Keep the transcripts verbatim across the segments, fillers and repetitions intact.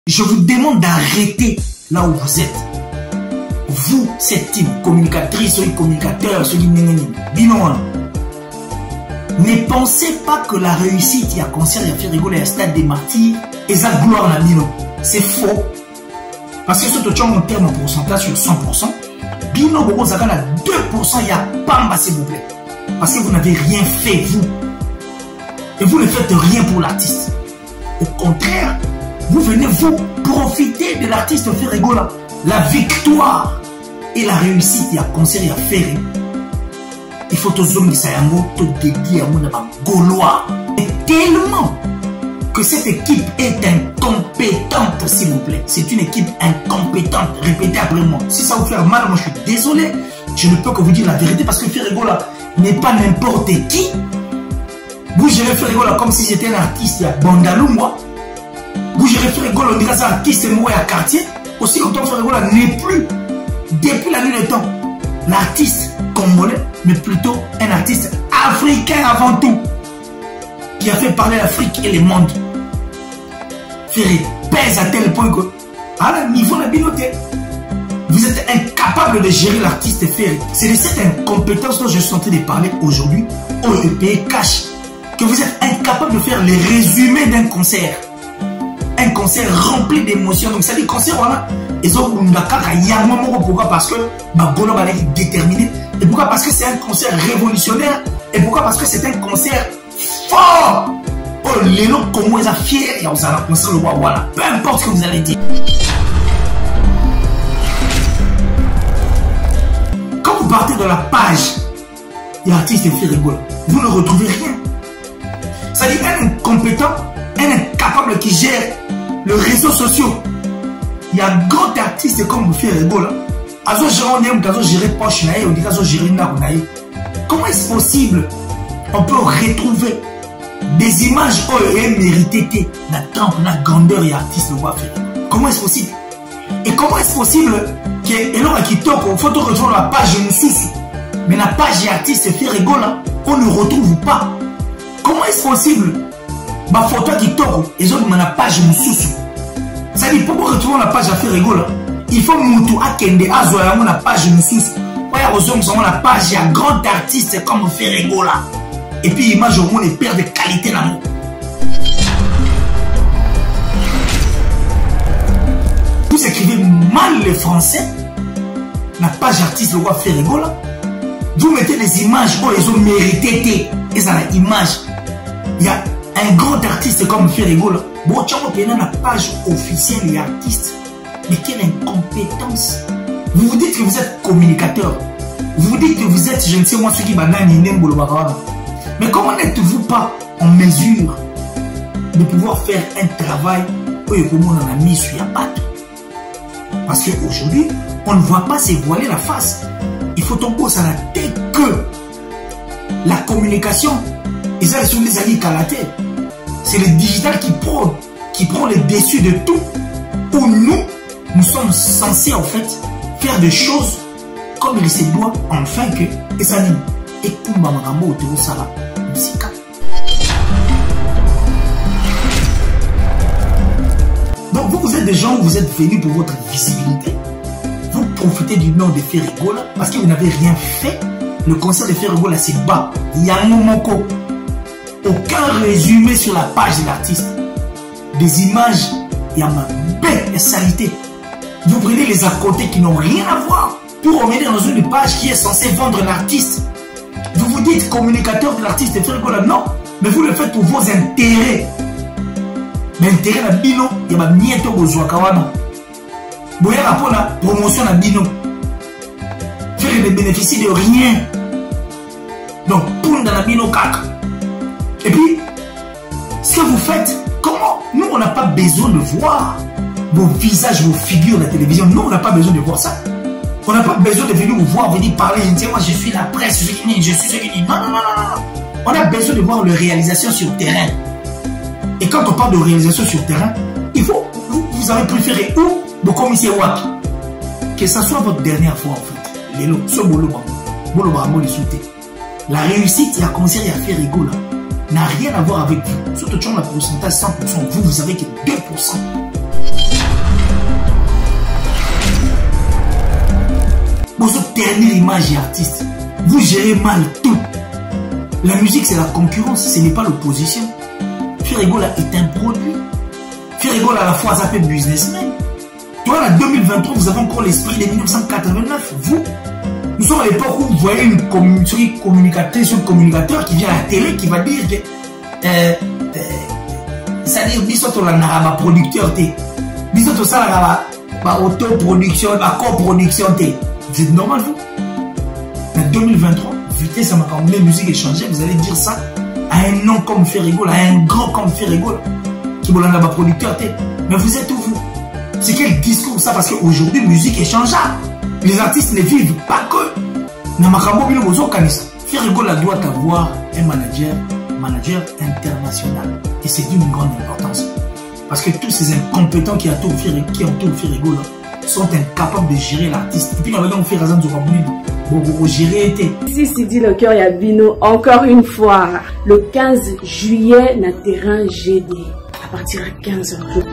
Je vous demande d'arrêter là où vous êtes. Vous, cette team, communicatrice, ou communicateur, ceux qui binon. Ne pensez pas que la réussite, il y a concert, il y a fait rigoler à Stade des Martyrs, et ça gloire la bino. C'est faux. Parce que ce que tu as en terme en pourcentage sur cent pour cent, bino, beaucoup, ça gagne à deux pour cent, il y a pamba, s'il vous plaît. Parce que vous n'avez rien fait, vous. Et vous ne faites rien pour l'artiste. Au contraire, vous venez vous profiter de l'artiste fait rigoler. La victoire et la réussite, il y a concert, il y a faire. Il faut que vous dédier à mon Gaulois. Et tellement que cette équipe est incompétente, s'il vous plaît. C'est une équipe incompétente. Répétez après moi. Si ça vous fait mal, moi je suis désolé. Je ne peux que vous dire la vérité parce que Ferregola n'est pas n'importe qui. Vous gérez Ferregola comme si j'étais un artiste. Il y a Bandalou, moi. Vous gérez Ferregola, on dirait ça, artiste moi à quartier. Aussi longtemps Ferregola n'est plus, depuis la nuit des temps, l'artiste congolais, mais plutôt un artiste africain avant tout, qui a fait parler l'Afrique et le monde. Ferré pèse à tel point que, à la niveau de la binoté, vous êtes incapable de gérer l'artiste Ferré. C'est de cette incompétence dont je suis en train de parler aujourd'hui, au E P cache, que vous êtes incapable de faire les résumés d'un concert. Un concert rempli d'émotions. Donc ça dit concert voilà. Ils ont pourquoi parce que ma Golo va être déterminé. Et pourquoi parce que c'est un concert révolutionnaire. Et pourquoi parce que c'est un concert fort. Oh les gens comment ils sont fiers. Et on s'en a concert le roi voilà. Peu importe ce que vous allez dire. Quand vous partez de la page de l'artiste Ferregola, vous ne retrouvez rien. Ça dit un incompétent, un incapable qui gère le réseau social. Il y a un grand artiste comme vous faites Ferregola. Azo gérer azo gérer poche naïe, on dit azo gérer naïe. Comment est-ce possible on peut retrouver des images où est mérité la trempe, la grandeur et artiste le voit faire? Comment est-ce possible? Et comment est-ce possible que et qui toque au photo retrouve la page Moussous, mais la page artiste Ferregola on ne retrouve pas? Comment est-ce possible? Ma photo qui toque et autres la page Moussous. Ça dit pourquoi retrouver la page à Ferregola? Il faut Moutou Akende Azoya la page Moussous. Voilà aux la page à grand artiste comme Ferregola. Et puis image au monde et perd de qualité l'amour. Vous écrivez mal le français. La page artiste le roi Ferregola. Vous mettez les images où ils ont mérité. Et ça la image. Il y a un grand artiste comme Ferregola. Bon, tu as la page officielle et artiste. Mais quelle incompétence. Vous vous dites que vous êtes communicateur. Vous vous dites que vous êtes, je ne sais moi, ce qui banane. Mais comment n'êtes-vous pas en mesure de pouvoir faire un travail où on a mis sur la patte? Parce qu'aujourd'hui, on ne voit pas se voiler la face. Il faut tomber à la tête que la communication, et ça, sont les alliés calatés. C'est le digital qui prend, qui prend le dessus de tout. Où nous, nous sommes censés en fait faire des choses comme il se doit, enfin que, et ça dit, et Kumba Magambo autour de ça là, donc vous, vous êtes des gens où vous êtes venus pour votre visibilité. Vous profitez du nom de Ferregola parce que vous n'avez rien fait. Le concert de Ferregola c'est bas. Il y a un moment aucun résumé sur la page de l'artiste. Des images, il y a ma belle saleté. Vous prenez les à côté qui n'ont rien à voir pour remettre dans une page qui est censée vendre l'artiste. Vous vous dites communicateur de l'artiste Ferregola, non, mais vous le faites pour vos intérêts. L'intérêt de Bino, il y a bientôt besoin kawana. Vous avez rapport à la promotion de Bino. Faire ne bénéficie de rien. Donc, pour dans la Bino kaka. Et puis, ce que vous faites, comment? Nous, on n'a pas besoin de voir vos visages, vos figures à la télévision. Nous, on n'a pas besoin de voir ça. On n'a pas besoin de venir vous voir, venir parler. Je dis, moi, je suis la presse, je suis je suis ce qui dit. Non, non, non, non, non. On a besoin de voir les réalisations sur terrain. Et quand on parle de réalisation sur terrain, il faut, vous, vous avez préféré où? Le commissaire Wapi. Que ça soit votre dernière fois, en fait. Les lots, ce bolo, bolo, bolo, les sauter. La réussite, il y a concert, il y a Ferregola. N'a rien à voir avec vous. Surtout, tu as le pourcentage cent pour cent. Vous, vous avez que deux pour cent. ternir l'image et artiste. Vous gérez mal tout. La musique, c'est la concurrence, ce n'est pas l'opposition. Ferregola est un produit. Ferregola, à la fois, ça fait businessman. Tu vois, en deux mille vingt-trois, vous avez encore l'esprit de mille neuf cent quatre-vingt-neuf. Vous, nous sommes à l'époque où vous voyez une communicatrice, un communicateur qui vient à la télé, qui va dire que. Euh, euh, c'est-à-dire, bisoto la naraba producteur, bisoto ça la bah, autoproduction, bah, coproduction. Vous êtes normal, vous? En deux mille vingt-trois, vitesse à ma campagne, musique échangée, vous allez dire ça à un nom comme Ferregola, à un grand comme Ferregola, qui vous l'a producteur. Mais vous êtes où, vous? C'est quel discours ça? Parce qu'aujourd'hui, musique est changeable. Les artistes ne vivent pas que. Dans ma campagne, Ferregola doit avoir un manager, manager international. Et c'est d'une grande importance. Parce que tous ces incompétents qui entourent Ferregola sont incapables de gérer l'artiste. Et puis, on va faire raison de pour gérer. Ici, Sidi le cœur et Abino, encore une fois, le quinze juillet, na terrain G D, à partir de quinze heures.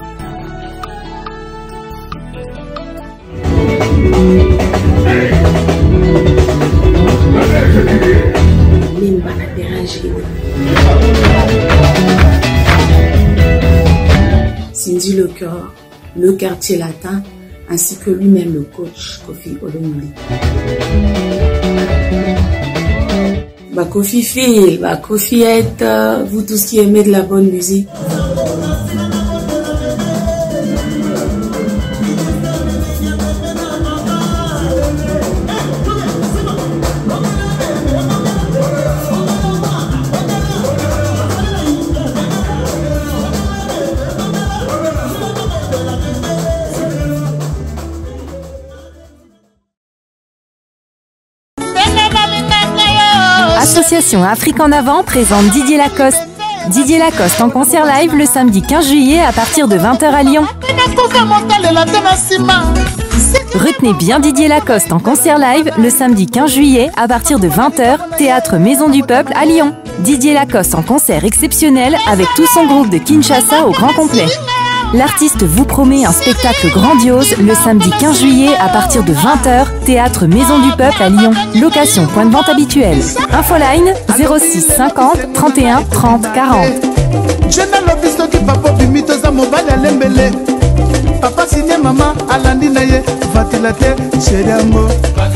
Limba na terrain G D. Sidi le cœur, le quartier latin, ainsi que lui-même le coach Kofi Olomide. Bah Kofi Phil, bah Kofi est, euh, vous tous qui aimez de la bonne musique. Association Afrique en avant présente Didier Lacoste. Didier Lacoste en concert live le samedi quinze juillet à partir de vingt heures à Lyon. Retenez bien Didier Lacoste en concert live le samedi quinze juillet à partir de vingt heures, théâtre Maison du Peuple à Lyon. Didier Lacoste en concert exceptionnel avec tout son groupe de Kinshasa au grand complet. L'artiste vous promet un spectacle grandiose le samedi quinze juillet à partir de vingt heures, théâtre Maison du Peuple à Lyon. Location point de vente habituelle. Infoline zéro six cinquante trente et un trente quarante. Papa signé maman alandi na ye vatela te cheriamo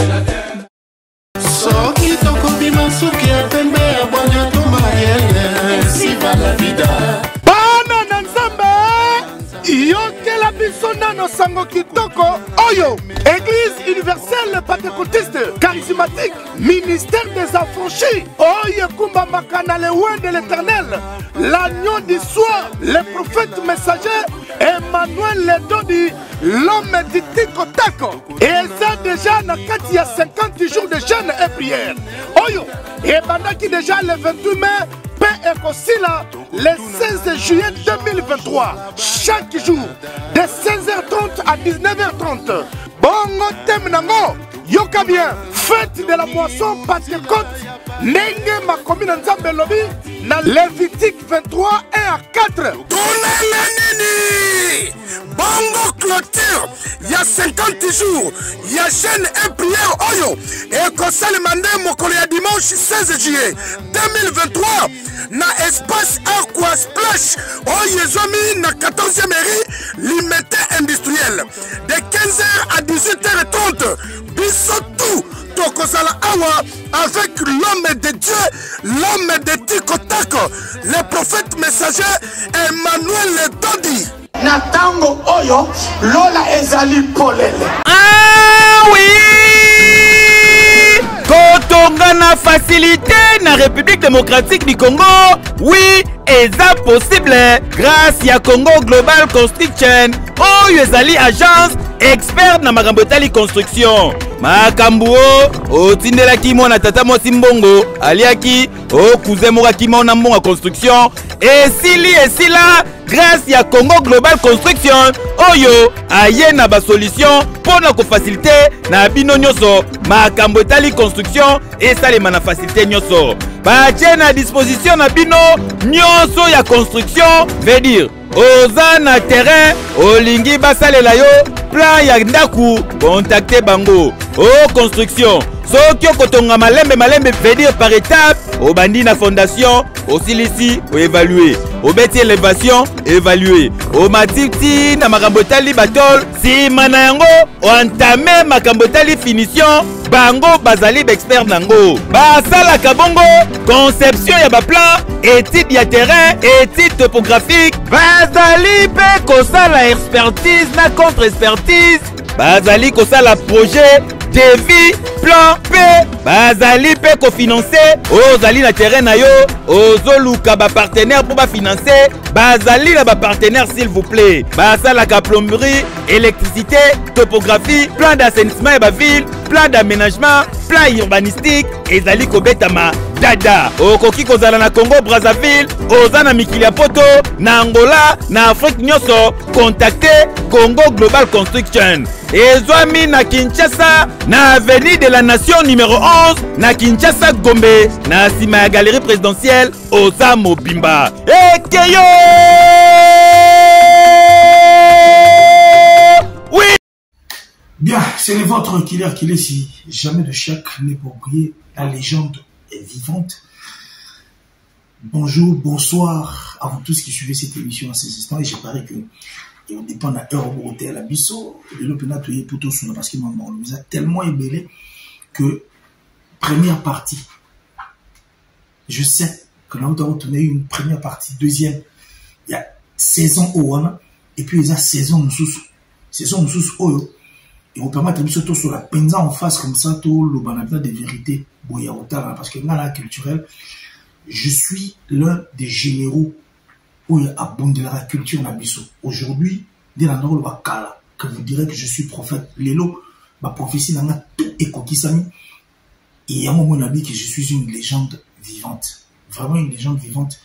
soki tokobima suki ya pembe ya bwanya tomayele si va la vida bana na nzambe yokela biso nano sango kitoko oyo Église universelle pentecôtiste charismatique ministère des affranchis oyo kumba makana le loin de l'éternel l'agneau du soir le prophète messager Emmanuel Ledodi l'homme du Tiko Tako et ça déjà na kati ya cinquante jours de jeûne et prière oyo et pendant qui déjà le vingt-huit mai P. Ekosila le seize juillet deux mille vingt-trois chaque jour de seize heures trente à dix-neuf heures trente bongo thème nango yoka bien fête de la moisson Pentecôte nenge ma commune Nzambe lobi na Lévitique vingt-trois un à quatre bongo clôture il y a cinquante jours il y a jeûne et prière oyo et kosalema nde mokolo ya dimanche seize juillet deux mille vingt-trois na espace Aqua Splash oyo ezwami na quatorzième eri limité industriel de quinze heures à dix-huit heures trente biso tout tokozala awa avec l'homme de Dieu, l'homme de Tiko Tako, le prophète messager Emmanuel Ledodi. Natango oyo lola ezali polele. Ah oui! Kotonga na facilité na République démocratique du Congo. Oui, eza possible grâce ya Congo Global Construction. Oyo ezali agence expert na makambo etali construction. Makambo otindelaki mona tata mosi mbongo aliaki okuze mokaki mona mbongo construction esili esila grâce ya Congo Global Construction oyo aye na ba solution pona ko faciliter na bino nyoso makambo etali construction esalema na facilité nyoso batie na disposition na bino nyoso ya construction veut dire oza na terrain olingi basalela yo plan ya ndaku contactez bango. Oh construction soki okotonga malembe malembe venir par étape obandi na fondation osilisi oévaluer obeti élévation évaluer omatiti na makambo etali batol nsima na yango oentame makambo etali finition bango bazali baexpert nango basalaka bongo conception ya baplan étude ya terrain étude topographique bazali mpe kosala expertise na contre expertise bazali kosala projet devis plan P bazali pe kofinancer ozali na terrain na yo ozoluka ba partenaire pour ba financer bazali na ba partenaire s'il vous plaît basalaka plomberie électricité topographie plan d'assainissement et ba ville plan d'aménagement plan urbanistique ezali kobetama dada okoki kozala na Congo Brazzaville oza na mikili ya poto na Angola na Afrique nyonso contacter Congo Global Construction ezwami na Kinshasa na avenue de la Nation numéro onze na Kinshasa Gombe na nsima ya galerie présidentielle oza mobimba ekeyo oui. Bien, c'est le ventre qui est qu'il est si jamais de chèque n'est pas oublié, la légende est vivante. Bonjour, bonsoir à vous tous qui suivez cette émission à ces instants et je parie que et on dépend d'un heure au hôtel à Bissau et le pénat est plutôt sous parce qu'il nous a tellement ébélé que première partie je sais que là où on a eu une première partie deuxième il y a saison au et puis il y a saison nous sous saison nous sous oyo et vous permettre de surtout sur la penza en face comme ça tout le banabla des vérités parce que dans la culturelle je suis l'un des généraux où il y a abondé la culture dans Bissau. Aujourd'hui, dès l'endroit où Bakala, que vous direz que je suis prophète, Lélo, ma prophétie dans tout écokisami. Et il y a un moment donné que je suis une légende vivante. Vraiment une légende vivante.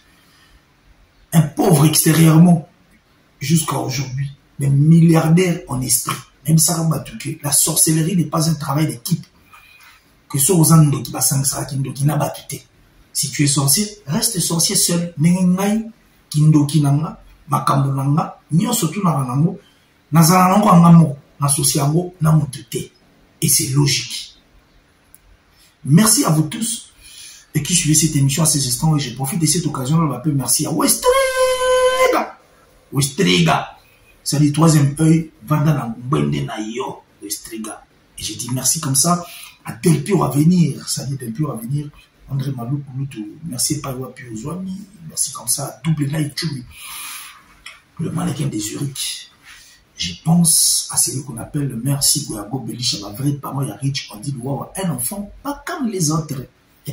Un pauvre extérieurement, jusqu'à aujourd'hui, mais milliardaire en esprit. Même Sarah Batouké, la sorcellerie n'est pas un travail d'équipe. Que ce aux ando qui va s'engager, qui n'a pas tué. Si tu es sorcier, reste sorcier seul. Nengai. Kindoki nanga, makambo nanga, nyo surtout na nango, nazala nango angamo, na sosiango, na motute. Et c'est logique. Merci à vous tous et qui suivez cette émission à ces instants et je profite de cette occasion de m'appeler merci à Westriga. Westriga. C'est le troisième œil, Vanda na mbende na yo, Westriga. Et j'ai dit merci comme ça à Del Pio à venir. Ça dit Del Pio à venir. André Malou Kouloutou, merci Paoua Piozouami, merci comme ça, double like Chumi, le mannequin des Zurich. Je pense à celui qu'on appelle le merci Goyago Belich, la vraie parole à Rich, on dit wow, un enfant, pas comme les autres.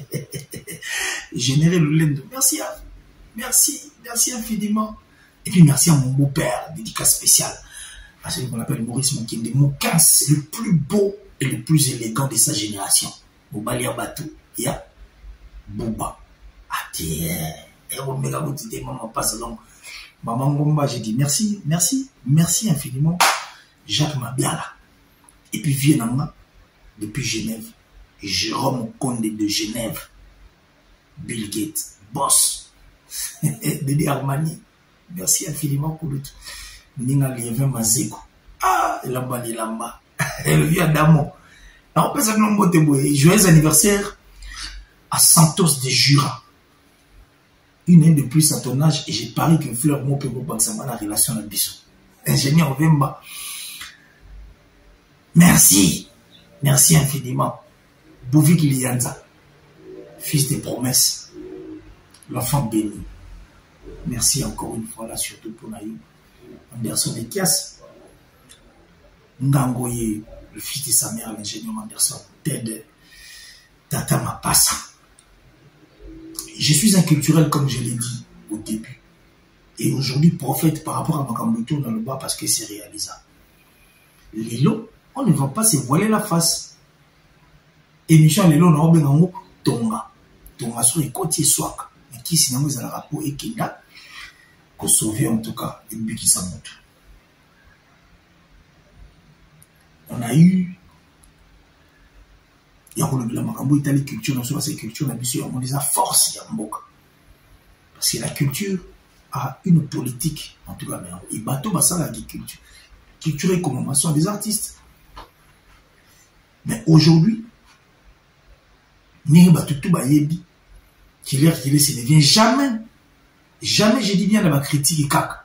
Générer le lendo, merci à merci, merci infiniment. Et puis merci à mon beau-père, dédicace spéciale, à celui qu'on appelle Maurice Moukende, Moukas, le plus beau et le plus élégant de sa génération. Mobalia Batou, ya. Bouba. Ati, et on me l'a dit, maman passe long. Maman Gomba, j'ai dit merci, merci, merci infiniment. Jacques Mabiala. Et puis Vienna, depuis Genève. Jérôme Condé de Genève. Bill Gates, boss. Dédé Armani. Merci infiniment pour le tout. Nina Lievin Mazeko. Ah, Lamba Lamba. Elle vient d'Amon. Alors, on peut s'appeler mon mot joyeux anniversaire à Santos de Jura. Une année de plus à ton âge et j'ai parié que Fleur Mo peut pas la relation à Bissau. Ingénieur Vemba. Merci. Merci infiniment. Bouvik Lianza. Fils des promesses. L'enfant béni. Merci encore une fois là, surtout pour Naïm. Anderson et Kias. Ngangoye, le fils de sa mère, l'ingénieur Anderson. Ted Tata Mapassa. Je suis un culturel, comme je l'ai dit au début. Et aujourd'hui, prophète par rapport à Makambuto dans le bas parce que c'est réalisable. Lilo, on ne va pas se voiler la face. Émission Lilo, on a un Tonga. Tonga sur les côtés Swak. Mais qui sinon vous avez un rapport et Kenda. Qu'on sauve en tout cas. Et puis qui s'en monte. On a eu. Il y a le Makambo Italie culture, non seulement c'est culture, la mission, on les a force, il y a Mboka. Parce que la culture a une politique, en tout cas, mais il bateau, bah ça, l'agriculture. culture et commémoration des artistes. Mais aujourd'hui, Nini Batutu Bayebi, qui l'air qu'il est, ce ne vient jamais, jamais, je dis bien dans ma critique et caca.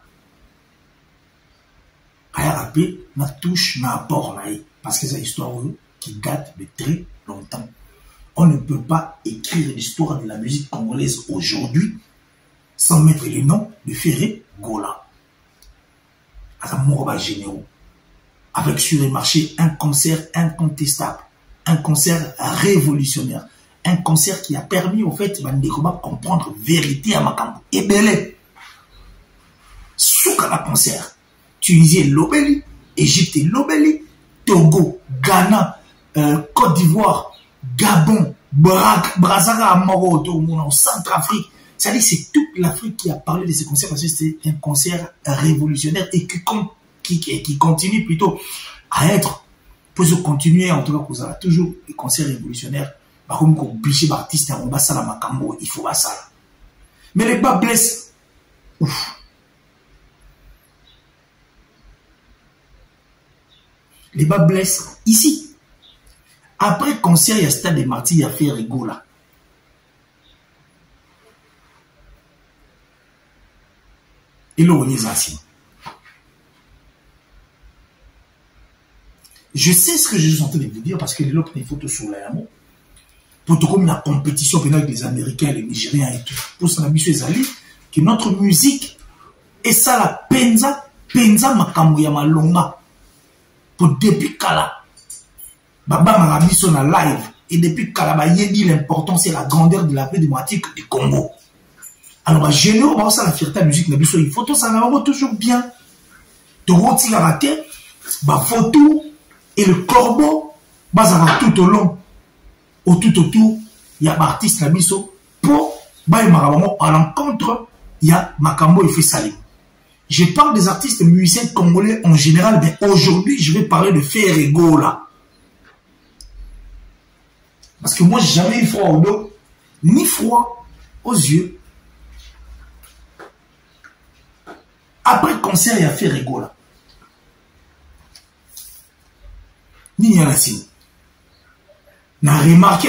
Aya rappelé, na touche, na apport, parce que c'est une histoire qui date de très longtemps. On ne peut pas écrire l'histoire de la musique congolaise aujourd'hui sans mettre le nom de Ferré Gola. À Moroba Généraux. Avec sur le marché un concert incontestable, un concert révolutionnaire, un concert qui a permis au fait de comprendre vérité à Makambo. Et belé. Soukana concert. Tunisie Lobeli, Égypte Lobeli, Togo, Ghana, euh, Côte d'Ivoire, Gabon, Brazzaville, Moro, Centrafrique. C'est-à-dire c'est toute l'Afrique qui a parlé de ce concert parce que c'était un concert révolutionnaire et qui, qui, qui continue plutôt à être, pour se continuer en tout cas, vous avez toujours des concerts révolutionnaires. Comme obligé d'artistes, on va ça la Makambo, il faut ça. Mais les bas blessent. Ouf. Les bas blessent ici. Après concert, il y a Stade des Martyrs, il y a fait Rigola. Et là, on est assis. Je sais ce que je suis en train de vous dire parce que les autres, il faut tout sur l'amour. Pour tout comme la compétition avec les Américains, les Nigériens et tout. Pour ça, la mission est que notre musique, et ça la penza, penza makamouya malonga. Pour depuis Kala, Baba Marabiso na live, et depuis Kala, bah, yédi l'important, c'est la grandeur de la paix démocratique du Congo. Alors, bah, généraux, bah, ça la fierté de la musique, il faut tout ça, va toujours bien. Tout rôti la raté, bah, photo, et le corbeau, bah, ça va tout au long. Au tout autour, il y a l'artiste Nabiso pour Baïmarabamo à l'encontre, il y a Makambo et Fessalim. Je parle des artistes musiciens congolais en général, mais aujourd'hui, je vais parler de Ferré Gola. Parce que moi, j'ai jamais eu froid au dos, ni froid aux yeux. Après le concert, il y a Ferré Gola. Ni Yanassine. N'a remarqué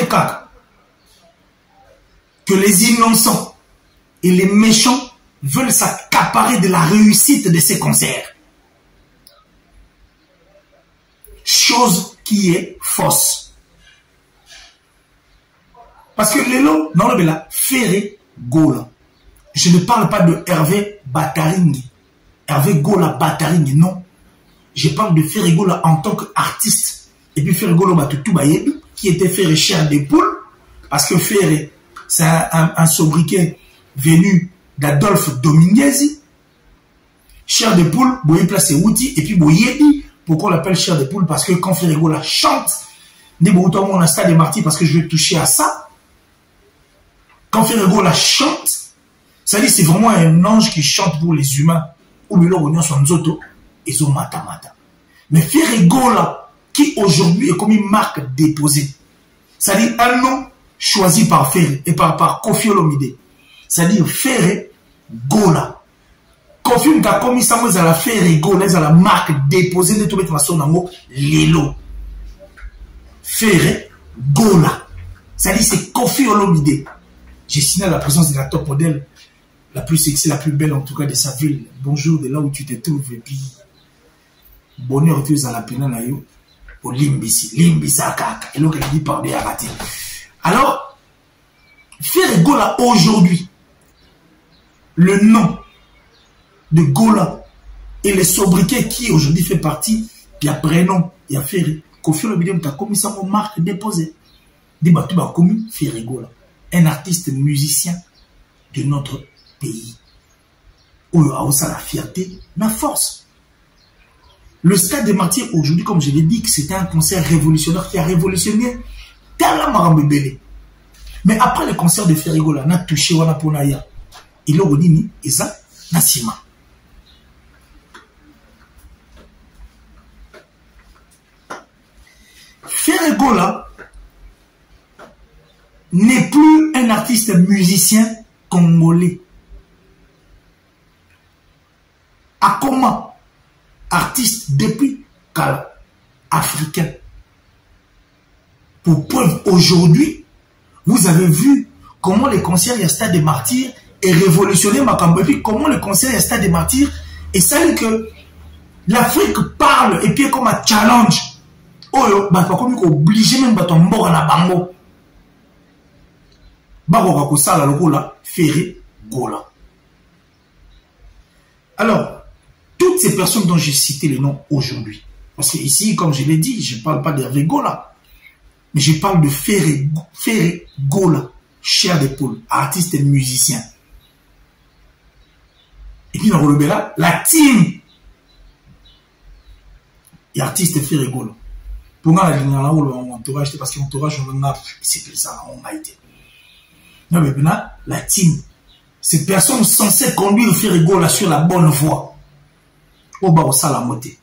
que les innocents et les méchants veulent s'accaparer de la réussite de ces concerts. Chose qui est fausse. Parce que les lots, non, le là, Ferré Gola. Je ne parle pas de Hervé Bataringi. Hervé Gola Bataringi, non. Je parle de Ferré Gola en tant qu'artiste. Et puis Ferré Gola Batutu Bayebi, qui était Ferré Chair des Poules, parce que Ferré, c'est un, un, un sobriquet venu d'Adolphe Dominguez. Chair des Poules, Boye place Outi, et puis Boyebi. Pourquoi on l'appelle Chair des Poules? Parce que quand Ferré Gola chante, n'est pas autant mon Stade des Martyrs, parce que je vais toucher à ça. Quand Ferré Gola chante, ça dit c'est vraiment un ange qui chante pour les humains, ou le l'on son zoto, et son mata mata. Mais Ferré Gola, qui aujourd'hui est comme une marque déposée. C'est-à-dire un nom choisi par Ferré et par, par Kofi Olomide. C'est-à-dire Ferré Gola. Kofi a commis ça, moi, à la Ferré Gola, à la marque déposée de tout mettre son nom, Lelo. Ferré Gola. C'est-à-dire c'est Kofi Olomide. J'ai signé la présence de la top modèle, la plus sexy, la plus belle en tout cas de sa ville. Bonjour de là où tu te trouves et puis bonheur tu es à la pena na yo. Au Limbisi, Limbisa Kaka, et l'autre dit par des aratés. Alors, Ferré Gola aujourd'hui, le nom de Gola et les sobriquets qui aujourd'hui fait partie, il y a prénom, il y a Ferré. Kofi Olomide a commis ça en marque déposée. Dit bah tu vas commis Ferré Gola, un artiste musicien de notre pays. Où il y a aussi la fierté, la force. Le Stade des Martyrs, aujourd'hui, comme je l'ai dit, c'était un concert révolutionnaire qui a révolutionné tellement Marambébélé. Mais après le concert de Ferré Gola, on a touché Wana Ponaya. Il a dit, et ça, Nassima. Ferré Gola n'est plus un artiste musicien congolais. À comment? Artiste depuis Kala, africain. Pour preuve, aujourd'hui, vous avez vu comment le concert à Stade des Martyrs est révolutionné Makambo. Et puis comment le concert à Stade des Martyrs est celle que l'Afrique parle et puis comme un challenge. Oh, bah, pas comme obligé même de tomber à la bango. Bah, on va ça la locola, Ferré, Gola. Alors, toutes ces personnes dont j'ai cité les noms aujourd'hui, parce que ici, comme je l'ai dit, je ne parle pas d'Hervé Gola, mais je parle de Ferré, Ferré Gola, chair d'épaule, artiste et musicien. Et puis dans le là, la team et artiste Ferré Gola. Pour moi, la ligne là où l'entourage, parce que l'entourage, on a c'est plus ça, on a été. Non, mais maintenant, la team, ces personnes censées conduire Ferré Gola sur la bonne voie. Au bas au salamoté.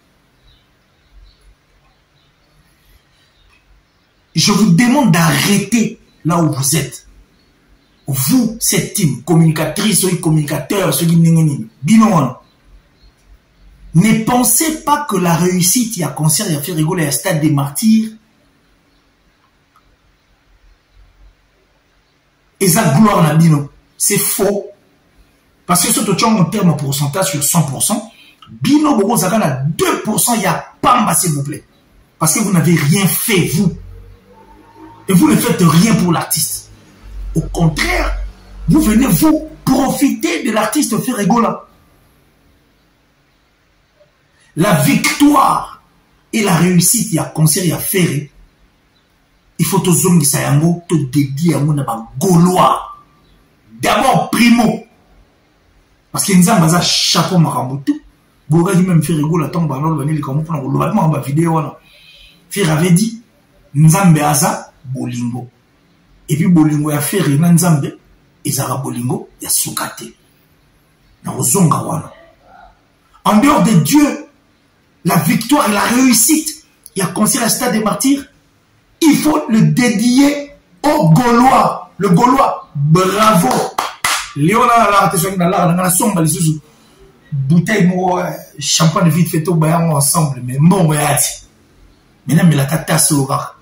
Je vous demande d'arrêter là où vous êtes. Vous, cette team, communicatrice, ou communicateur, ceux qui n'ont binon. Ne pensez pas que la réussite, il y a concert, il y a fait rigoler, il y a Stade des Martyrs. Et ça, gloire na bino. C'est faux. Parce que ce que tu as en termes de pourcentage sur cent pour cent, bino bogo zakana deux pour cent, il y a pamba, s'il vous plaît. Parce que vous n'avez rien fait, vous. Et vous ne faites rien pour l'artiste. Au contraire, vous venez vous profiter de l'artiste Ferré Gola. La victoire et la réussite, il y a concert, il y a Ferré. Il faut aux hommes qui s'ayango, te dédier à mon Gaulois. D'abord, primo. Parce que nous avons un chapeau marabout. Vous avez même Ferré Gola, tant que vous avez dit comment on a vu la vidéo. Ferré avait dit, nous avons un bolingo. Et puis bolingo ya Ferré na nzambe ezara bolingo ya sukate na ozonga wana. En dehors de Dieu, la victoire et la réussite, il y a concert à Stade des Martyrs, il faut le dédier au Gaulois. Le Gaulois, bravo. Léona la attention na la na somba les sous bouteille mo champagne vite fait au bayan ensemble mais bon bayati. Maintenant mais la tata sora.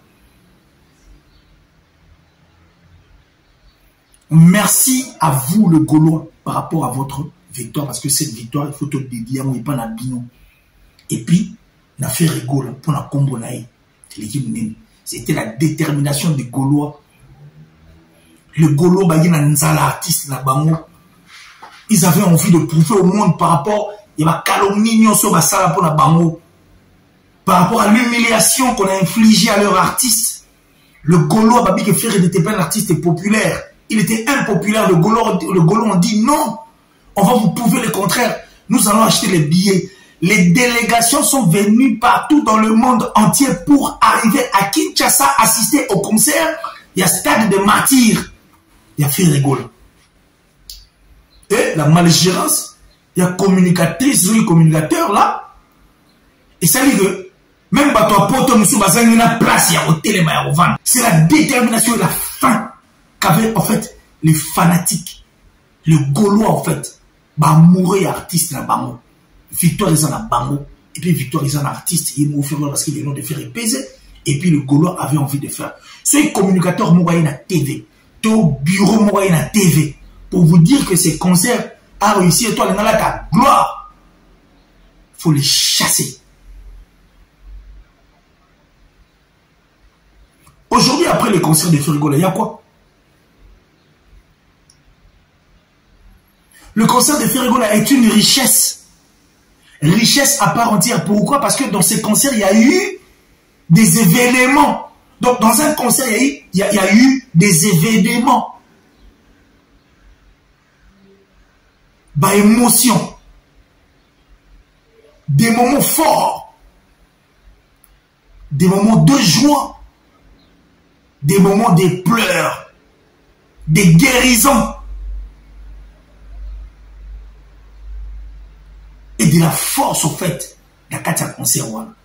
Merci à vous, le Gaulois, par rapport à votre victoire, parce que cette victoire, il faut te dédier à moi et pas la bino. Et puis, on a fait rigolo pour la combo naï. C'était la détermination des Gaulois. Le Gaulois, bah, il y a un artiste là-bas. Ils avaient envie de prouver au monde par rapport à la calomnie sur la salle pour la bango. Par rapport à l'humiliation qu'on a infligée à leur artiste. Le Gaulois, bah, que Ferré n'était pas un artiste populaire. Il était impopulaire, le Gaulois, le Gaulois ont dit non, on va vous prouver le contraire. Nous allons acheter les billets. Les délégations sont venues partout dans le monde entier pour arriver à Kinshasa, assister au concert. Il y a Stade des Martyrs. Il y a Ferré Gola. Et la malgérance, il y a communicatrice, il y a communicateur là. Et ça dit que même pas toi, poto, nous sommes dans une place, il y a au téléma, au vent. C'est la détermination et la fin qu'avaient en fait les fanatiques, le Gaulois en fait, bah mourir artiste là bango, victoire ils en a bango, et puis victoire ils en a artiste, il m'a offert parce qu'il est nom de faire épaiser, et puis le Gaulois avait envie de faire. Ce communicateur moyen à T V, ton bureau moyen à T V, pour vous dire que ces concerts a réussi et toi les malades à gloire, faut les chasser. Aujourd'hui après les concerts de Ferré Gola, il y a quoi? Le concert de Ferré Gola est une richesse. Richesse à part entière. Pourquoi? Parce que dans ces concerts, il y a eu des événements. Donc, dans un concert, il y a eu, il y a, il y a eu des événements. Bah, émotion. Des moments forts. Des moments de joie. Des moments de pleurs. Des guérisons. Et de la force, au fait, la Katia concert.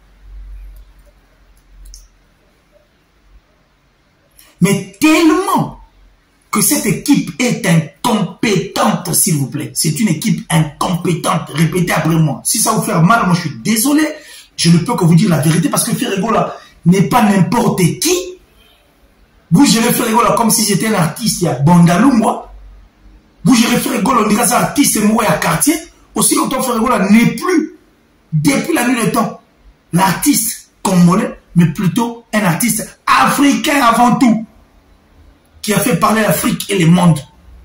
Mais tellement que cette équipe est incompétente, s'il vous plaît. C'est une équipe incompétente. Répétez après moi. Si ça vous fait mal, moi je suis désolé. Je ne peux que vous dire la vérité parce que Ferregola n'est pas n'importe qui. Vous gérez Ferregola comme si c'était un artiste, il y a Bandalumwa. Vous gérez Ferregola, on dirait ça artiste moi à quartier. Aussi longtemps Ferregola n'est plus, depuis la nuit des temps, l'artiste congolais, mais plutôt un artiste africain avant tout, qui a fait parler l'Afrique et le monde.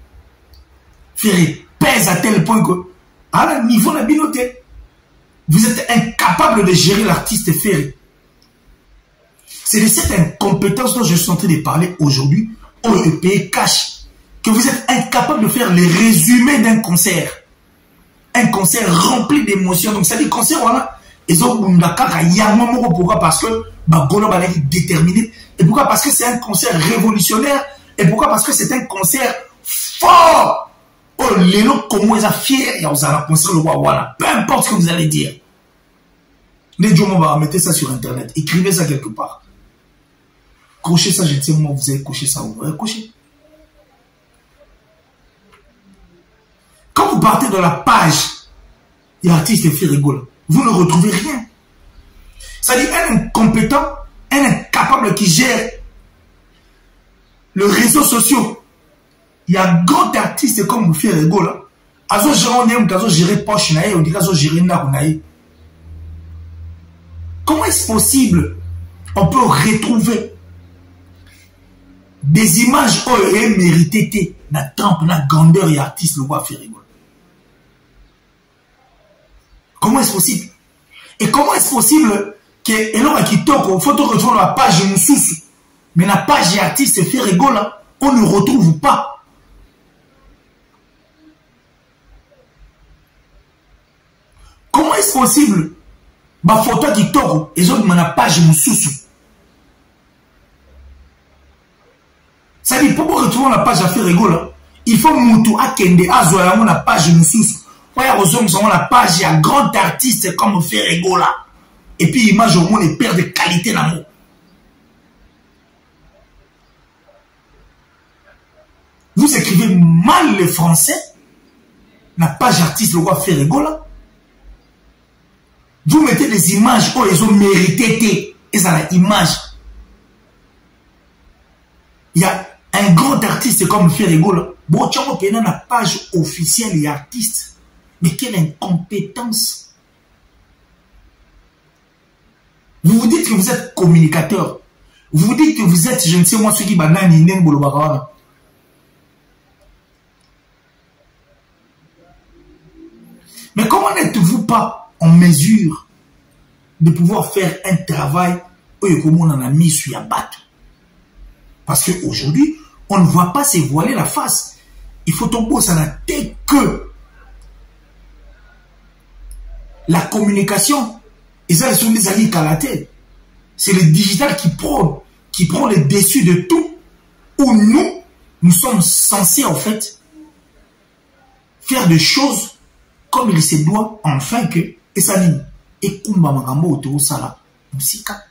Ferré pèse à tel point que, à la niveau de la binoté, vous êtes incapable de gérer l'artiste Ferré. C'est de cette incompétence dont je suis en train de parler aujourd'hui, au E P E cache, que vous êtes incapable de faire les résumés d'un concert. Un concert rempli d'émotions. Donc, ça dit concert, voilà. Ils ont pourquoi? Parce que Bagolo va être déterminé. Et pourquoi? Parce que c'est un concert révolutionnaire. Et pourquoi? Parce que c'est un concert fort. Oh, les gens, comment ils sont fiers. Il y a un concert, le voilà. Peu importe ce que vous allez dire. Les gens, on va mettre ça sur Internet. Écrivez ça quelque part. Cochez ça, je ne sais pas comment vous avez coché ça. Vous avez coché. Quand vous partez dans la page de l'artiste Ferregola, vous ne retrouvez rien. C'est-à-dire un incompétent, un incapable qui gère le réseau social. Il y a un grand artiste comme Ferregola. Azo gérer on gérer poche naïe, on dit azo gérer naïe. Comment est-ce possible on peut retrouver des images où il est mérité la trempe, la grandeur et artiste le roi Ferregola? Comment est-ce possible? Et comment est-ce possible que l'on qui toque au photo retrouve la page Moussous, mais la page artiste Ferregola, on ne retrouve pas. Comment est-ce possible? Ma photo qui toque et autres la page Moussous. Ça dit, pour retrouver la page à Ferregola, il faut Moutou Akende Azoya la page Moussous. Nous avons la page, il y a un grand artiste comme Ferregola. Et puis, image au monde, il perd de qualité d'amour. Vous écrivez mal le français, la page artiste, le roi Ferregola. Vous mettez des images où ils ont mérité, et ça la image. Il y a un grand artiste comme Ferregola. Bon, tu as la page officielle et artiste. Mais quelle incompétence! Vous vous dites que vous êtes communicateur. Vous vous dites que vous êtes, je ne sais moi, ce qui banane, mais comment n'êtes-vous pas en mesure de pouvoir faire un travail où on en a mis sur la batte? Parce qu'aujourd'hui, on ne voit pas se voiler la face. Il faut tomber ça la tête que la communication, et ça, sont des alliés à la tête. C'est le digital qui prend, qui prend le dessus de tout, où nous, nous sommes censés, en fait, faire des choses comme il se doit, enfin que, et ça dit, et kumba magambo autour sala, musika.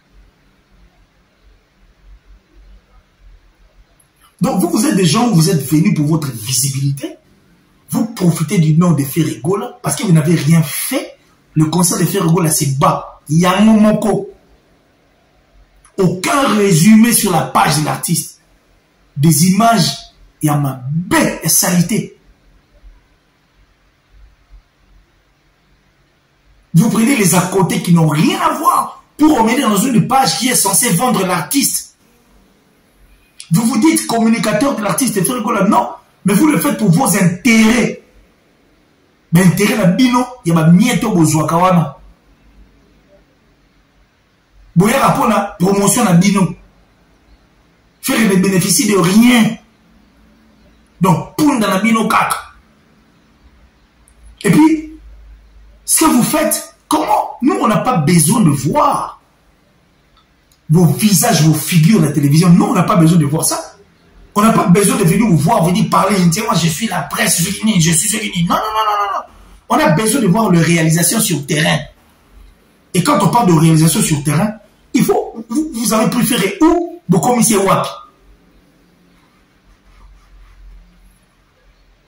Donc, vous, vous êtes des gens, vous êtes venus pour votre visibilité, vous profitez du nom de Ferregola, parce que vous n'avez rien fait. Le concert de Ferregola, c'est bas. Il y a un moment. Aucun résumé sur la page de l'artiste. Des images, il y a ma belle saleté. Vous prenez les à côté qui n'ont rien à voir pour remettre dans une page qui est censée vendre l'artiste. Vous vous dites communicateur de l'artiste Ferregola. Non, mais vous le faites pour vos intérêts. Mais intérêt na bino, il y a mieto bozwa kawana. Boya rapona promotion na bino. Faire ne bénéficie de rien. Donc, punda na bino kaka. Et puis, ce que vous faites, comment? Nous, on n'a pas besoin de voir vos visages, vos figures à la télévision. Nous, on n'a pas besoin de voir ça. On n'a pas besoin de venir vous voir, venir parler. Moi, je suis la presse, je suis je suis Non, non, non, non, non. On a besoin de voir les réalisations sur terrain. Et quand on parle de réalisation sur terrain, il faut, vous, vous avez préféré où? Vos commissaires Wap.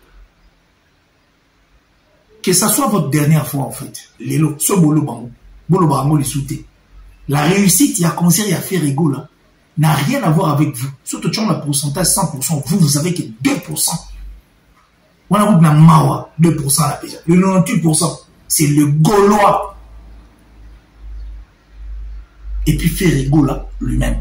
Que ça soit votre dernière fois, en fait. Lélo, ce bolo bango. Bolo Barango les souté. La réussite, il y a concert, il y a fait rigolo là, n'a rien à voir avec vous. Surtout tu as le pourcentage cent pour cent, vous, vous avez que deux pour cent. On a vu Mawa, deux pour cent là déjà. Le quatre-vingt-dix-huit pour cent, c'est le Gaulois. Et puis fait rigolo là, lui-même.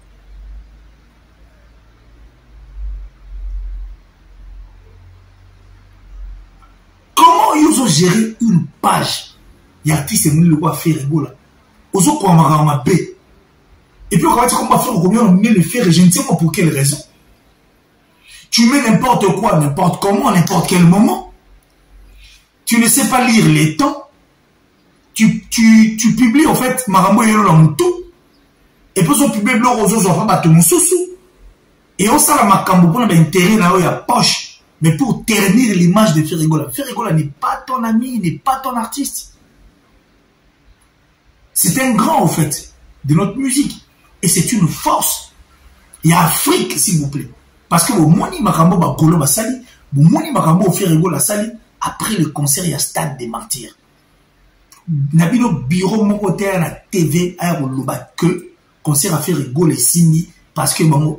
Comment ils ont géré une page? Il y a artiste qui le quoi faire rigolo là. Aux autres, on va B. Et puis, on va dire qu'on va faire combien on met le faire, je ne sais pas pour quelle raison. Tu mets n'importe quoi, n'importe comment, n'importe quel moment. Tu ne sais pas lire les temps. Tu, tu, tu publies, en fait, Marambo et tout. Et puis, on publie le roseau, on va battre mon sous-sous. Et on sait la macambo pour l'intérêt là où il y a poche. Mais pour ternir l'image de Ferrigola. Ferrigola n'est pas ton ami, n'est pas ton artiste. C'est un grand, en fait, de notre musique. Et c'est une force. Il y a Afrique, s'il vous plaît. Parce que au Moni Makambo ba Golo ba Sali, au Moni Makambo fait rigola Sali, après le concert, il y a Stade des Martyrs. Nabino bureau mon côté à la T V, à Roloba, que concert a fait rigoler Sini, parce que bon,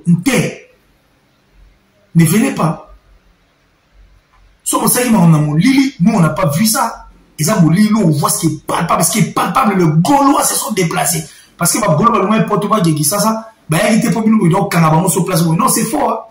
ne venez pas. Sauf que ça, il m'a dit, Lili, nous on n'a pas vu ça. Et ça, on voit ce qui est palpable. Ce qui est palpable, le Gaulois se sont déplacés. Parce que le Gaulois, le porte-voix qui ça, ça, bah, il était pas venu, donc, quand se place, non, c'est faux, hein.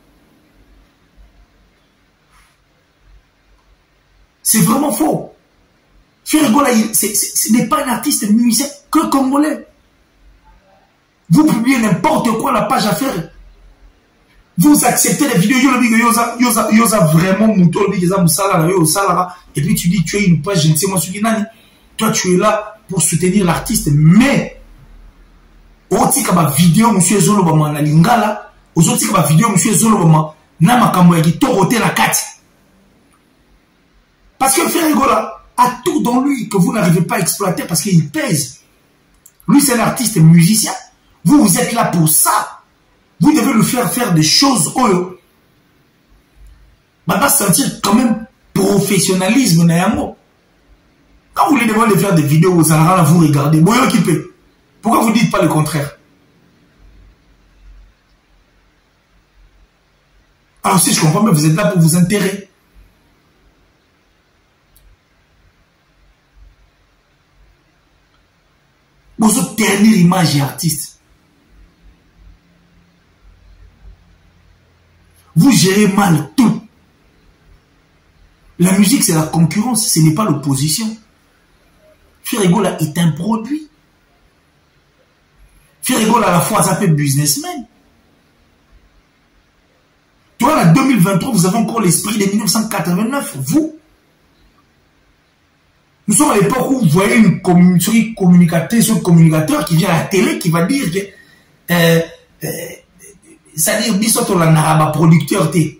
C'est vraiment faux. Ferrigola, ce n'est pas un artiste musicien que congolais. Vous publiez n'importe quoi la page à faire. Vous acceptez les vidéos, vous avez vraiment mouton, et puis tu dis tu es une page, je ne sais moi ce qui n'est. Toi tu es là pour soutenir l'artiste, mais au tika ba vidéo monsieur Zolo Bama na lingala, aux autres ba vidéo monsieur Zolo Bama na makambo ya kitorote la kati. Parce que Ferrigola a tout dans lui que vous n'arrivez pas à exploiter parce qu'il pèse. Lui c'est un artiste musicien. Vous vous êtes là pour ça. Vous devez le faire faire des choses. Oh, bah, va sentir quand même professionnalisme. Quand vous voulez demander de faire des vidéos, vous allez vous regarder. Pourquoi vous ne dites pas le contraire? Alors si je comprends, mais vous êtes là pour vous enterrer. Vous autres ternir l'image et artiste. Vous gérez mal tout. La musique, c'est la concurrence, ce n'est pas l'opposition. Ferrigola est un produit. Ferrigola, à la fois, ça fait businessman. Toi, en deux mille vingt-trois, vous avez encore l'esprit de mille neuf cent quatre-vingt-neuf. Vous, nous sommes à l'époque où vous voyez une communicatrice ou communicateur qui vient à la télé, qui va dire que... Euh, euh, c'est-à-dire, bisoto la naraba producteur té.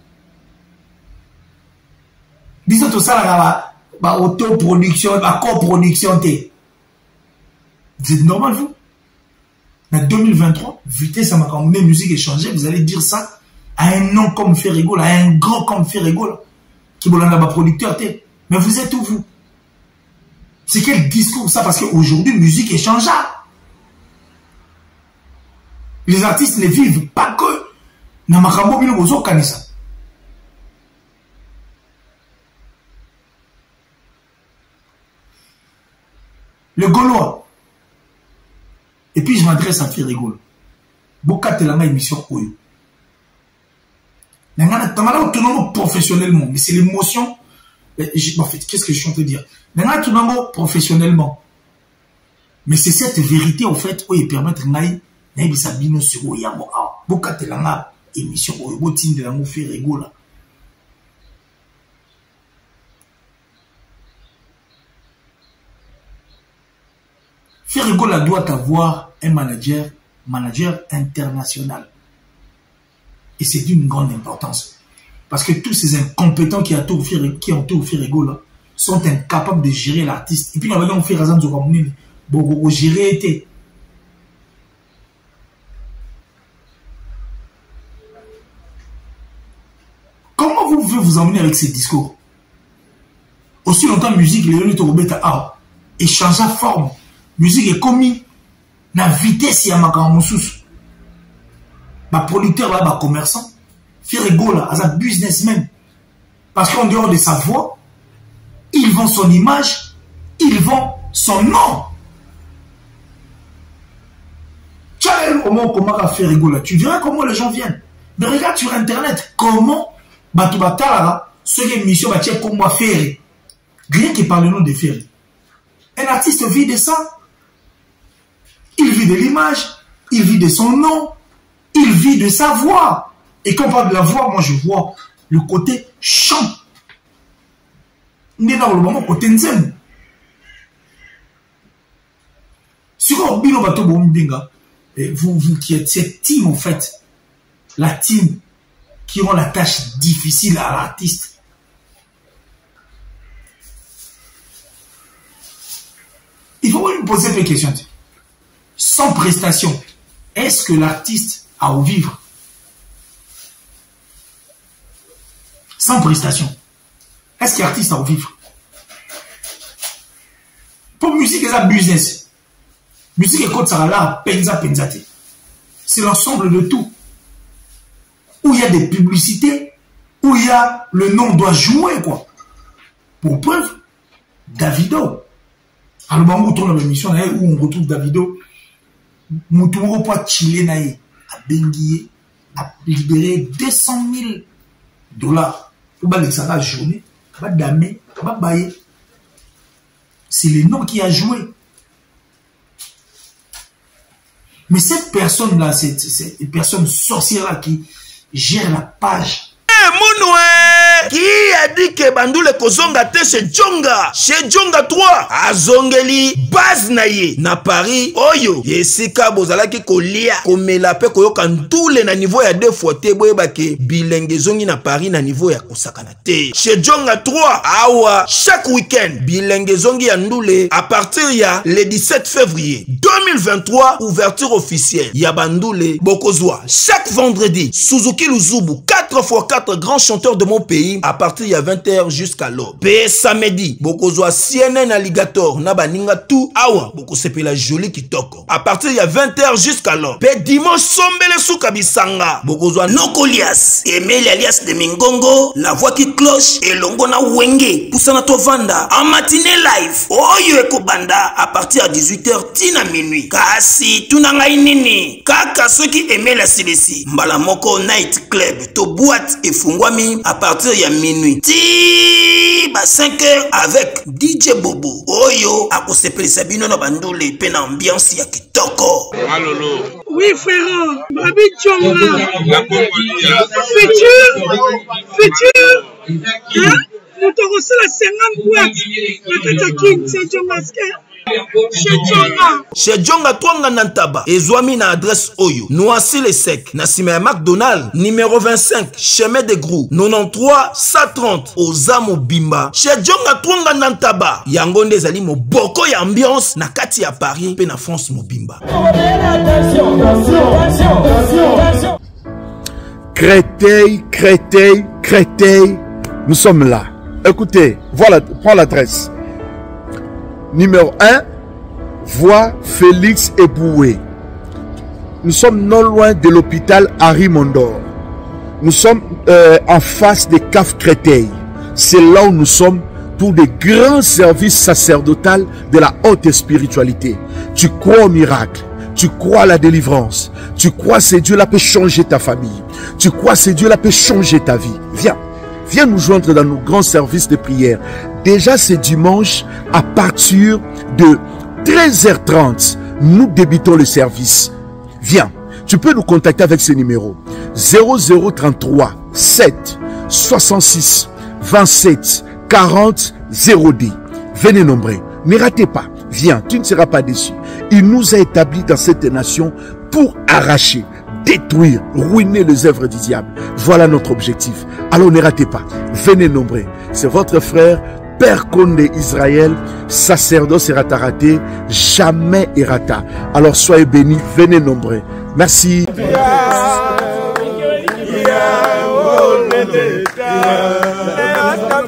Bisoto ça la ba autoproduction, ba coproduction té. Vous êtes normal, vous? En deux mille vingt-trois, vitesse à ma quand même musique échangée, vous allez dire ça à un nom comme Ferrigola, à un grand comme Ferrigola, qui vous la producteur té. Mais vous êtes où, vous? C'est quel discours ça? Parce qu'aujourd'hui, musique échangeable. Les artistes ne vivent pas que dans Makambo Bino Bozo Kanisa. Le Gaulois. Et puis je m'adresse à Ferrigola. Bokate la émission Oyo. Nangana autonome professionnellement, mais c'est l'émotion. En fait, qu'est-ce que je suis en train de dire? Nangana autonome professionnellement. Mais c'est cette vérité, en fait, où il permet de naïbi sabino sur Oyamo a bokate langa émission Oyo tinde la fait Ferrigola. Ferrigola doit avoir un manager manager international et c'est d'une grande importance parce que tous ces incompétents qui entourent qui entourent Ferrigola sont incapables de gérer l'artiste et puis on va faire raison de communiquer bon gérer était. Comment vous pouvez vous emmener avec ces discours? Aussi longtemps musique, les gens ne te remettent à échanger forme. Musique est commis. La vitesse y a ma caramoussous. Ma producteur là, ma commerçant. Ferrego là, as un businessman. Parce qu'en dehors de sa voix, ils vendent son image, ils vendent son nom. Tu as comment comment faire rigoler. Tu verras comment les gens viennent. Mais regarde sur internet comment Batoubatala, ce qui est mission, bah, comment faire. Rien qui parle le nom de Ferry. Un artiste vit de ça. Il vit de l'image, il vit de son nom, il vit de sa voix. Et quand on parle de la voix, moi je vois le côté chant. On est dans le moment côté nzen. Sur Bino Bato Bombinga, vous, vous qui êtes cette team en fait, la team qui rend la tâche difficile à l'artiste. Il faut lui poser des questions. Sans prestation, est-ce que l'artiste a à vivre? Sans prestation, est-ce que l'artiste a à vivre? Pour musique, c'est un business. Musique et code, ça va là, penza, penzate. C'est l'ensemble de tout. Où il y a des publicités, où il y a le nom doit jouer, quoi. Pour preuve, Davido. Alors, bah, on retourne dans l'émission où on retrouve Davido. Moutouro pour Chile naïe a Benguié a libéré deux cent mille dollars pour battre la journée, pas d'amé, pas bailler. C'est le nom qui a joué. Mais cette personne-là, c'est une personne sorcière-là qui gère la page. Qui a dit que Bandoule Kozonga te chez Djonga, chez Djonga trois, à Zongeli, base naye, na Paris, Oyo, Yesika Bozalaki kolia, komela pe koyo kantoule na niveau ya deux fois te boye bake, bilenge zongi na Paris na niveau ya kosakana te. Chez Djonga trois, awa, chaque week-end, bilenge zongi ya ndoule, à partir ya le dix-sept février deux mille vingt-trois, ouverture officielle, ya Bandoule Bokozwa, chaque vendredi, Suzuki Luzubu, quatre fois quatre grands chanteurs de mon pays, à partir il y a vingt heures jusqu'à l'aube. P samedi, Bokozwa C N N Alligator, Nabaninga tout, awa, Boko sepe la jolie qui toque. À partir il y a vingt heures jusqu'à l'aube. P dimanche sombele soukabisanga, Bokozwa Nokolias, Emile alias de Mingongo, la voix qui cloche, et Longona Wenge, Poussana Tovanda, en matinée live, Oyo Ekobanda, à partir à dix-huit heures, tina minuit. Kasi, tunanga inini, kaka ceux qui aimaient la C D C, Mbalamoko Night Club, to boîte et fungwami, à partir il y a minuit. Ti ba cinq heures avec D J Bobo. Oyo akosepeli sabino na bandule pe na ambiance ya kitoko. Malolo. Oui frère, Babi Djonga. Futur, futur. Hein? Nous te recevons la cinquante boîtes. La Katakin, c'est Djonga. Chez Djonga Twanga Nantaba, Ezwami na adresse Oyo, Noisy les Secs, Nassime McDonald, numéro vingt-cinq, chemin de Grou, quatre-vingt-treize cent trente, Ozamo Bimba. Chez Djonga Twanga Nantaba, Yangonde Zali mo boko ya ambiance, na kati ya Paris, pe na France mo Bimba. Créteil, Créteil, Créteil, nous sommes là. Écoutez, voilà, prends l'adresse. Numéro un, voie Félix Eboué. Nous sommes non loin de l'hôpital Harry Mondor. Nous sommes euh, en face des C A F Créteil. C'est là où nous sommes pour des grands services sacerdotaux de la haute spiritualité. Tu crois au miracle, tu crois à la délivrance, tu crois que Dieu là peut changer ta famille, tu crois que Dieu là peut changer ta vie. Viens. Viens nous joindre dans nos grands services de prière. Déjà ce dimanche, à partir de treize heures trente, nous débutons le service. Viens, tu peux nous contacter avec ce numéro. zéro zéro trente-trois sept soixante-six vingt-sept quarante zéro dix. Venez nombreux. Ne ratez pas. Viens, tu ne seras pas déçu. Il nous a établis dans cette nation pour arracher, détruire, ruiner les œuvres du diable. Voilà notre objectif. Alors ne ratez pas. Venez nombreux. C'est votre frère, Père Condé Israël, sacerdoce Rataraté, jamais Erata. Alors soyez bénis, venez nombreux. Merci.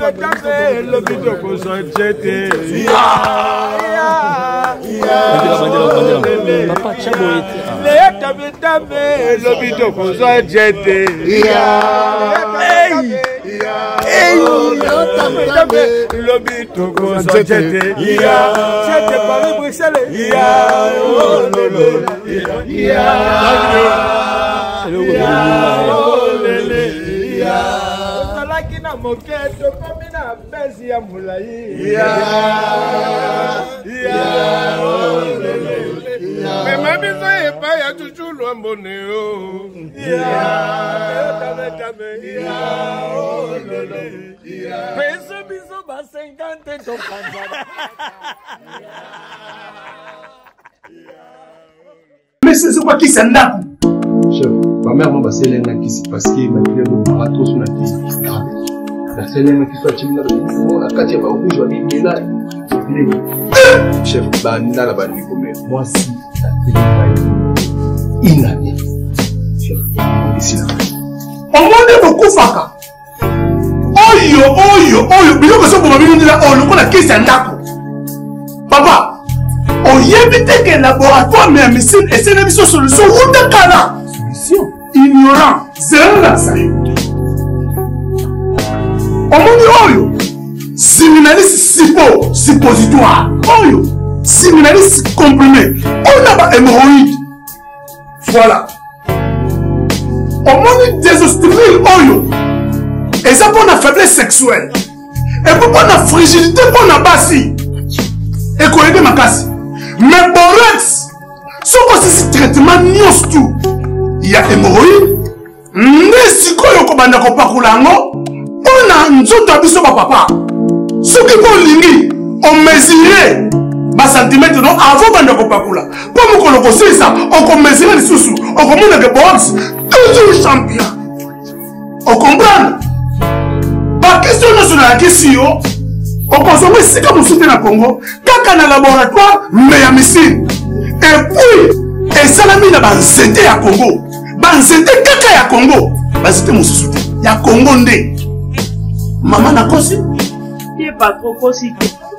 na moketo komina bezi ya mulai ya ya mema bizo epa ya chuchulu ambone o ya tame tame ya peso bizo ba cinquante to kanzara mais c'est quoi qui s'endap chef ma mère m'a passé l'un qui s'est parce que ma fille nous va tous na qui la scène qui soit chimina on a katia ba rouge ni là chef banda la bandi comme moi si ça fait une année chef ici là on monde beaucoup faka oyo oyo oyo biloko so ko mabini la o lokola kisa ndako papa oyebi te que laboratoire mais médecine et c'est une solution ou de kala solution ignorant zéro la ça omoni oyo siminaliste sipo suppositoire oyo siminaliste comprimé on a ba hémorroïde voilà omoni désostril oyo et ça pour la faiblesse sexuelle et pour la fragilité pour la basi et qu'on aide ma casse mais borex ce que c'est traitement nyos tout il y a hémorroïde mais koyo ko banda ko pakulango on a nzoto abiso ba papa ce qui ko lingi on mesurer ba centimètre non avant banda ko pakula pour mo ko loko ça on ko mesurer les sous on ko mona que box toujours champion on comprend ba question nationale question on consomme si comme soutien na Congo kaka na laboratoire mais ya missile et puis et salami na ba nzete ya Congo ba nzete kaka ya Congo ba nzete mosusu ya Congo nde maman na kosi ye pas trop kosi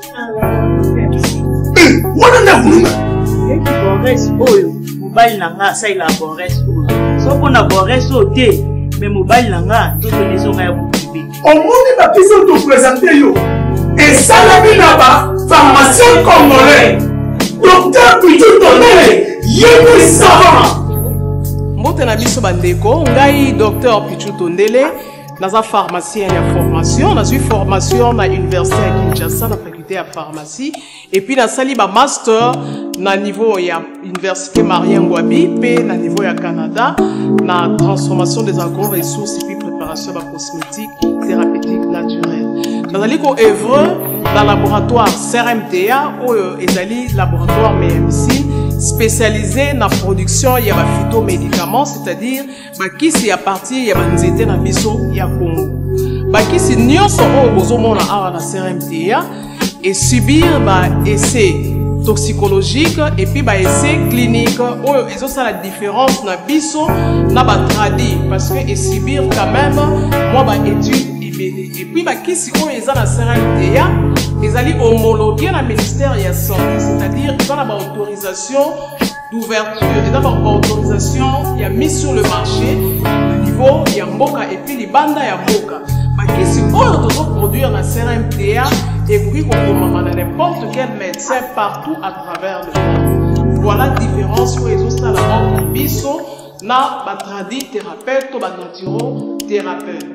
eh wana na kununga e ki bores oyo mobile na nga sai la bores oyo so pona bores o te mais mobile na nga to to leso nga ya bubi omoni ba piso to présenter yo et salami na ba pharmacien congolais docteur Pichu Tondele yebi savant mbote na biso bandeko ngai docteur Pichu Tondele naza pharmacien ya formation nazwi formation na université ya Kinshasa na faculté ya pharmacie et puis nasali ba master na niveau ya université Marien Ngouabi pe na niveau ya Canada na transformation des agro-ressources et puis préparation de cosmétiques thérapeutiques naturelles nazali ko œuvre dans laboratoire C R M T A ou ezali laboratoire médecine spécialisé dans la production de phytomédicaments, c'est-à-dire qui à partir de nzete na biso ya Congo. Bakisi nyonso oyo bozomona awa na C R M T A et subir ba essai toxicologique et puis ba essai clinique oyo ezosa la différence na biso na ba tradi parce que et subir quand même moi ba étude et puis bakisi oyo eza na C R M T A ezali homologué na ministère ya santé, c'est-à-dire dans la autorisation d'ouverture et dans la autorisation il y a mis sur le marché le niveau ya mboka et puis libanda ya mboka bakisi oyo tozo produire na C R M T A et puis qu'on na n'importe quel médecin partout à travers le monde. Voilà la différence où ils ont ça la mort biso na ba tradi thérapeute ou ba naturo thérapeute.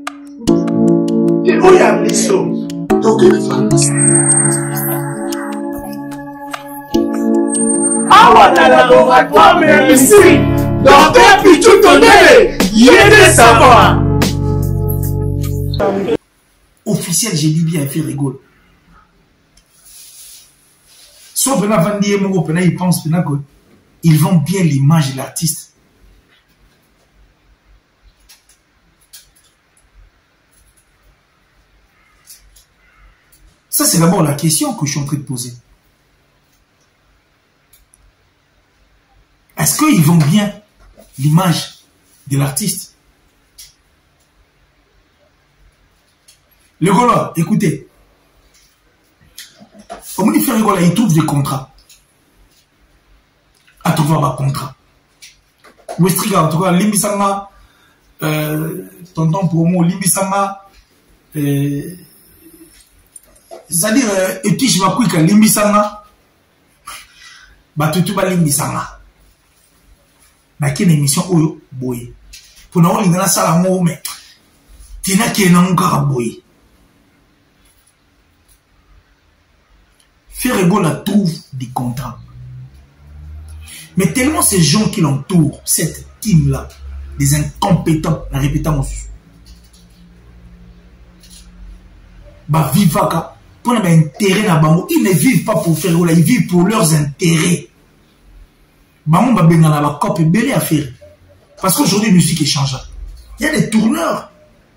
Et où y a biso donc une pharmacie. Awa na laboratoire mais ici docteur Pichu Tondele yéde savoir. Officiel, j'ai dit bien, il fait rigole. Sauf que ils pensent qu'ils vendent bien l'image de l'artiste. Ça, c'est d'abord la question que je suis en train de poser. Est-ce qu'ils vendent bien l'image de l'artiste? Les Gaulois, écoutez. Comme on dit faire les Gaulois, ils trouvent des contrats. À trouver un contrat. Westriga, en tout cas, Limbisanga, euh, tonton promo, Limbisanga, euh, c'est-à-dire, euh, et puis je m'appuie qu'à Limbisanga, bah, tout va Limbisanga. Bah, qu'il y a une émission, oh, boy. Pour nous, il y a un salle à moi, mais, il y a qui est un encore à boy. Ferregola trouve des contrats. Mais tellement ces gens qui l'entourent, cette team-là, des incompétents, la répétant aussi. Bah, vivaka, pour un intérêt dans Bango, ils ne vivent pas pour faire ils vivent pour leurs intérêts. Bango, bah, ben, dans la cop, belé à faire. Parce qu'aujourd'hui, la musique est changeante. Il y a des tourneurs.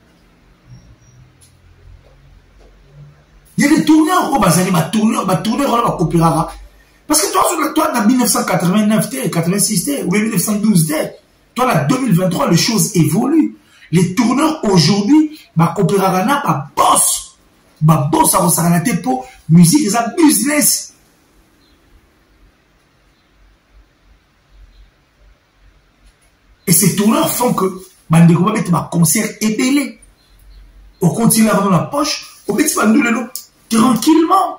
Il y a des tourneurs. Oh, bah, ça dit, bah, tourneur, bah, tourneur, on va copier. Parce que toi, toi, dans mille neuf cent quatre-vingt-neuf, quatre-vingt-six, ou mille neuf cent douze, toi, là, deux mille vingt-trois, les choses évoluent. Les tourneurs, aujourd'hui, bah, coopérarana, bah, boss. Bah, boss, ça va pour musique, ça, business. Et ces tourneurs font que, bah, on va mettre un concert ébélé. On continue à dans la poche, on met ça nous le nom, tranquillement.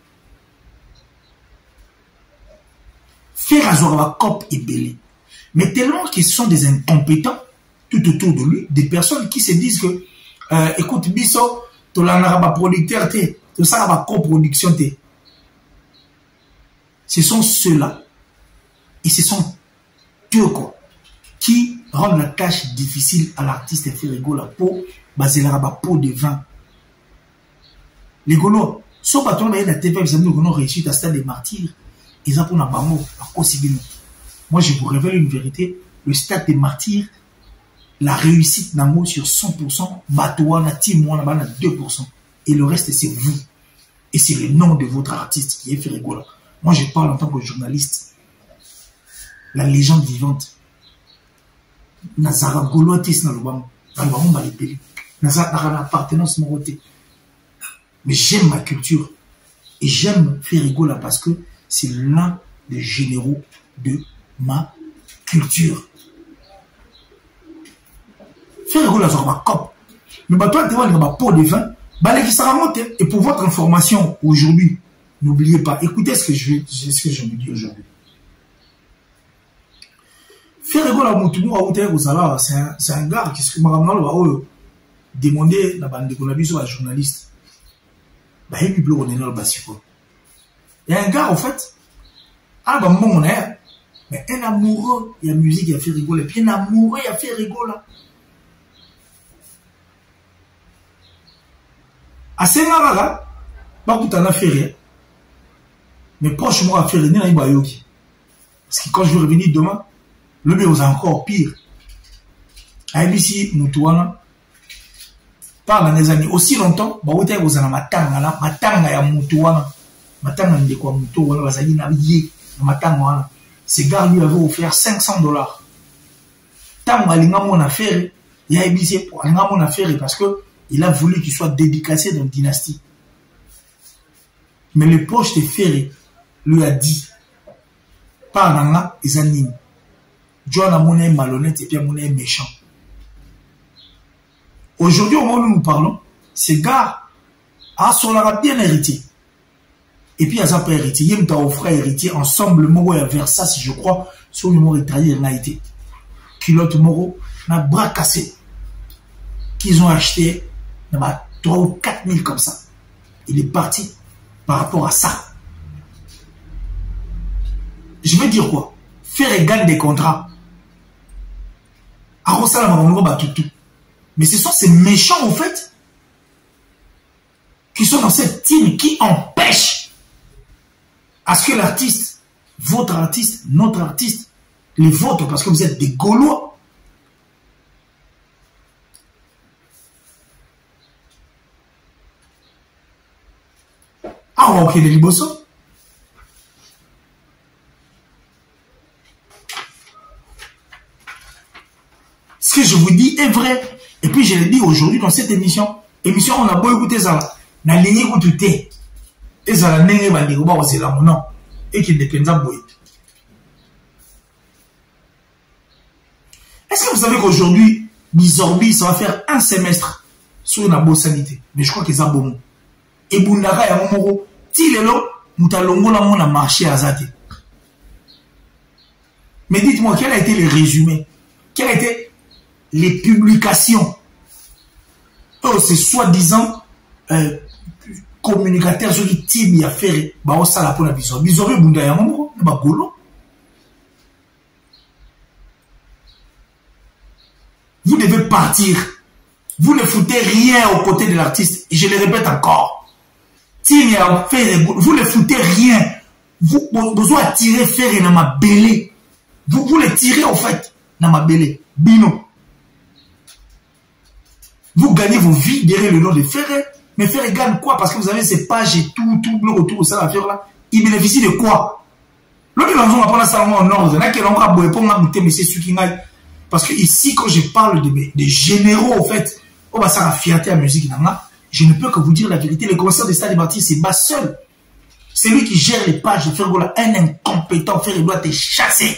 Faire avoir la cop ébélé. Mais tellement qu'ils sont des incompétents tout autour de lui, des personnes qui se disent que, euh, écoute, Bisso, tu l'as pas producteur, tu ça va coproduction. Ce sont ceux-là, et ce sont eux quoi, qui rendent la tâche difficile à l'artiste Ferrego la peau, basé la peau de vin. Les Gaulois, sauf à toi, la T V, ils ont réussi à stade des martyrs, ils ont pour la bamo, à cause de nous. Moi, je vous révèle une vérité, le stade des martyrs, la réussite n'amo sur cent pour cent, Batouana, Timouana, Bana deux pour cent. Et le reste, c'est vous. Et c'est le nom de votre artiste qui est Ferrego. Moi, je parle en tant que journaliste. La légende vivante. Nazara Gaulois, dans le bam. Dans le bam, dans les pays. Nazara appartenance moroté. Mais j'aime ma culture. Et j'aime Ferrego parce que c'est l'un des généraux de ma culture. Ferrego la ma cop. Mais bah toi tu vois ma pot de vin, bah les qui sera monté. Et pour votre information aujourd'hui, n'oubliez pas, écoutez ce que je vais, ce que je me dis aujourd'hui. Ferrego la moutoumou à hauteur au salaire, c'est un, c'est un gars qui se m'a ramené demander la bande de Konabi sur la journaliste. Bah il lui on est dans le bassiko. Il y a un gars en fait, ah bah mon air, mais un amoureux, il y a musique, il y a Ferrego, et puis un amoureux, il y a Ferrego là. À Sengarara, pas tout en a fait. Mais proche moi à faire rien, il va yoki. Parce que quand je vais revenir demain, le mieux est encore pire. A B C, Moutouana, par les années aussi longtemps, bah, vous avez vous en a matanga là, matanga ya Moutouana, matanga de quoi Moutouana, vous avez na yé, matanga. Ces gars lui avaient offert cinq cents dollars. Tant que l'ingam mon affaire, il y a A B C pour l'ingam mon affaire parce que il a voulu qu'il soit dédicacé dans la dynastie. Mais le proche de Ferré lui a dit, par là, ils animent. John a mon est malhonnête et puis mon est méchant. Aujourd'hui, au moment où nous parlons, ces gars, a son bien hérité. Et puis, il y a ça pas hérité. Il y a un frère héritier, ensemble, Moro et Versace, je crois, sur le mot étraillé, il a été. Culotte Moro, n'a bras cassé. Qu'ils ont acheté, trois ou quatre mille comme ça. Il est parti par rapport à ça. Je veux dire quoi? Faire et gagner des contrats. Mais ce sont ces méchants, en fait, qui sont dans cette team qui empêchent à ce que l'artiste, votre artiste, notre artiste, les vôtres, parce que vous êtes des Gaulois, ah, ok, les Liboso. Ce que je vous dis est vrai. Et puis je l'ai dit aujourd'hui dans cette émission. émission on a beau écouter ça na ligne écouter et ça la nenge bandi ko ba c'est là non et qui dépend ça boy. Est-ce que vous savez qu'aujourd'hui Bizorbi ça va faire un semestre sur une bonne sanité, mais je crois que ça bon. Et Bundaka ya momoko ti lelo mutalongola mona marché azate. Mais dites-moi quel a été le résumé, quelles a été les publications. Oh, c'est soi-disant euh, communicateurs sur qui tibi a fait bah on ça la pour la Bizorbi. Bizorbi Bunda ya momoko ba golo. Vous devez partir. Vous ne foutez rien aux côtés de l'artiste. Et je le répète encore. Vous ne foutez rien. Vous avez besoin de tirer faire dans ma belée. Vous, vous le tirez en fait dans ma belée. Bino. Vous gagnez vos vies derrière le nom de Ferré. Mais Ferré gagne quoi? Parce que vous avez ces pages et tout, tout le retour de ça à faire là. Il bénéficie de quoi? L'autre l'on va prendre ça en ordre. Il y a qui l'on va boire mais c'est ce qui n'aille. Parce que ici, quand je parle de, de généraux, en fait, oh bah ça a fierté à la musique, je ne peux que vous dire la vérité. Le concert de Stade Martyr, c'est bas seul. C'est lui qui gère les pages de Fergola. Un incompétent, Ferre, il doit te chasser.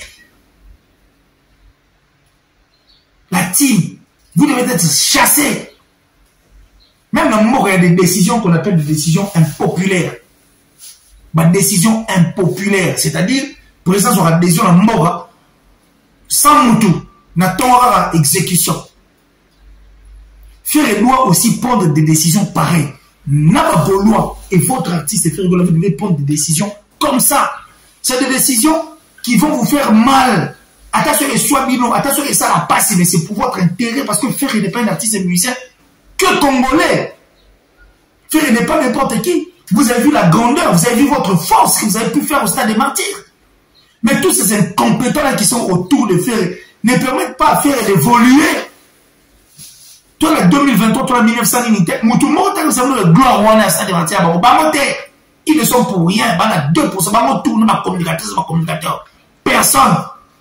La team, vous devez être chassé. Même dans le moment où il y a des décisions qu'on appelle des décisions impopulaires. Bah, décisions impopulaires. C'est-à-dire, pour l'instant, sur la décision en mort, sans moutou. N'attend pas exécution. Faire doit aussi prendre des décisions pareilles. N'a pas de loi et votre artiste Ferre, vous devez prendre des décisions comme ça. C'est des décisions qui vont vous faire mal. Attention et soit bino, attention et ça la passe, mais c'est pour votre intérêt parce que Ferre n'est pas un artiste et musicien que congolais. Ferre n'est pas n'importe qui. Vous avez vu la grandeur, vous avez vu votre force que vous avez pu faire au Stade des Martyrs. Mais tous ces incompétents là qui sont autour de Ferre ne permettent pas à faire d'évoluer. Toi, le deux mille vingt-trois, toi, le mille neuf cent unité, tout le monde a le gloire, on a ça de matière. Ils ne sont pour rien. Il y a deux pour cent. Ils tournent ma communicateur, ma communicateur. Personne.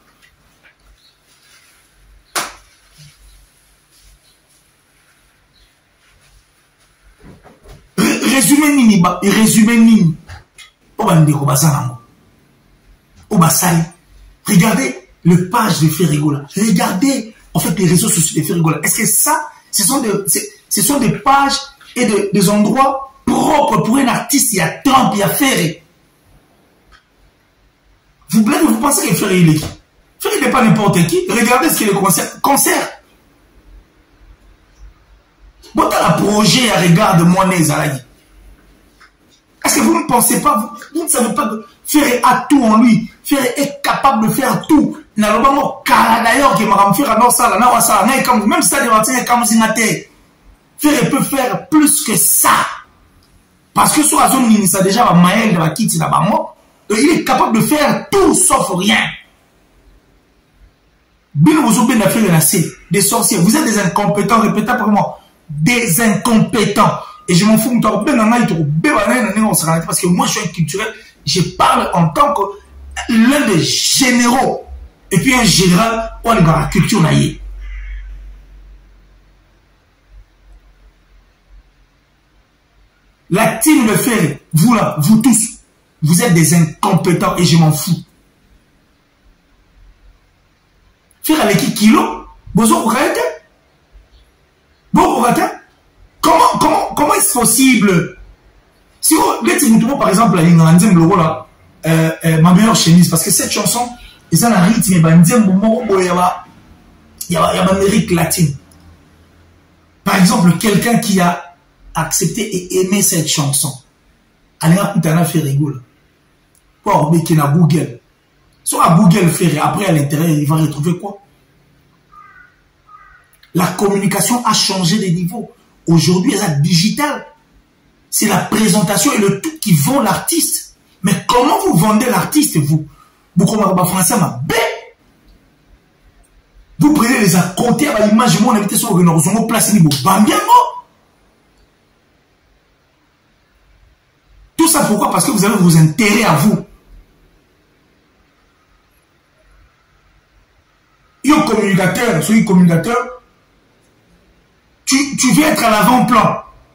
Résumé Nini, résumé Nini. Regardez le page de Ferrigola. Regardez, en fait, les réseaux sociaux de Ferrigola. Est-ce que ça, ce sont des, ce sont des pages et de, des endroits propres pour un artiste? Il y a Trump, il y a Ferré. Vous, vous pensez que Ferré, il est qui? Ferré n'est pas n'importe qui. Regardez ce qu'il est le concert. Concert. Bon, t'as la projet à regard de Monet Zalagi. Est-ce que vous ne pensez pas, vous, vous ne savez pas que Ferré a tout en lui. Ferré est capable de faire tout. D'ailleurs, qui m'a fait un ça, même ça, Ferré peut faire plus que ça. Parce que sur la zone Ninissa, déjà, Maël de la Kitty là-bas, il est capable de faire tout sauf rien. Bien, vous oubliez d'affaire des sorciers. Vous êtes des incompétents, répétez pour moi. Des incompétents. Et je m'en fous, parce que moi, je suis un culturel. Je parle en tant que l'un des généraux. Et puis un général, on est dans la culture naïe. La team de Ferré, vous là, vous tous, vous êtes des incompétents et je m'en fous. Faire avec qui kilo? Bozo Kourate? Bon Kourate? Comment, comment, comment est-ce possible? Si vous, dites-moi par exemple, la ligne dans là, euh, euh, ma meilleure chemise, parce que cette chanson, et ça, la rythme, il y a l'Amérique latine. Par exemple, quelqu'un qui a accepté et aimé cette chanson, allez, on a fait rigoler. Pour qu'il y a Google. Soit à Google fait, après à l'intérieur, il va retrouver quoi? La communication a changé de niveau. Aujourd'hui, c'est digital. C'est la présentation et le tout qui vend l'artiste. Mais comment vous vendez l'artiste, vous? Vous français, vous prenez les à côté à l'image, moi, on a été sur le Nord, place niveau. Tout ça pourquoi? Parce que vous avez vos intérêts à vous. Yo communicateur, soyez communicateur, tu, tu veux être à l'avant-plan.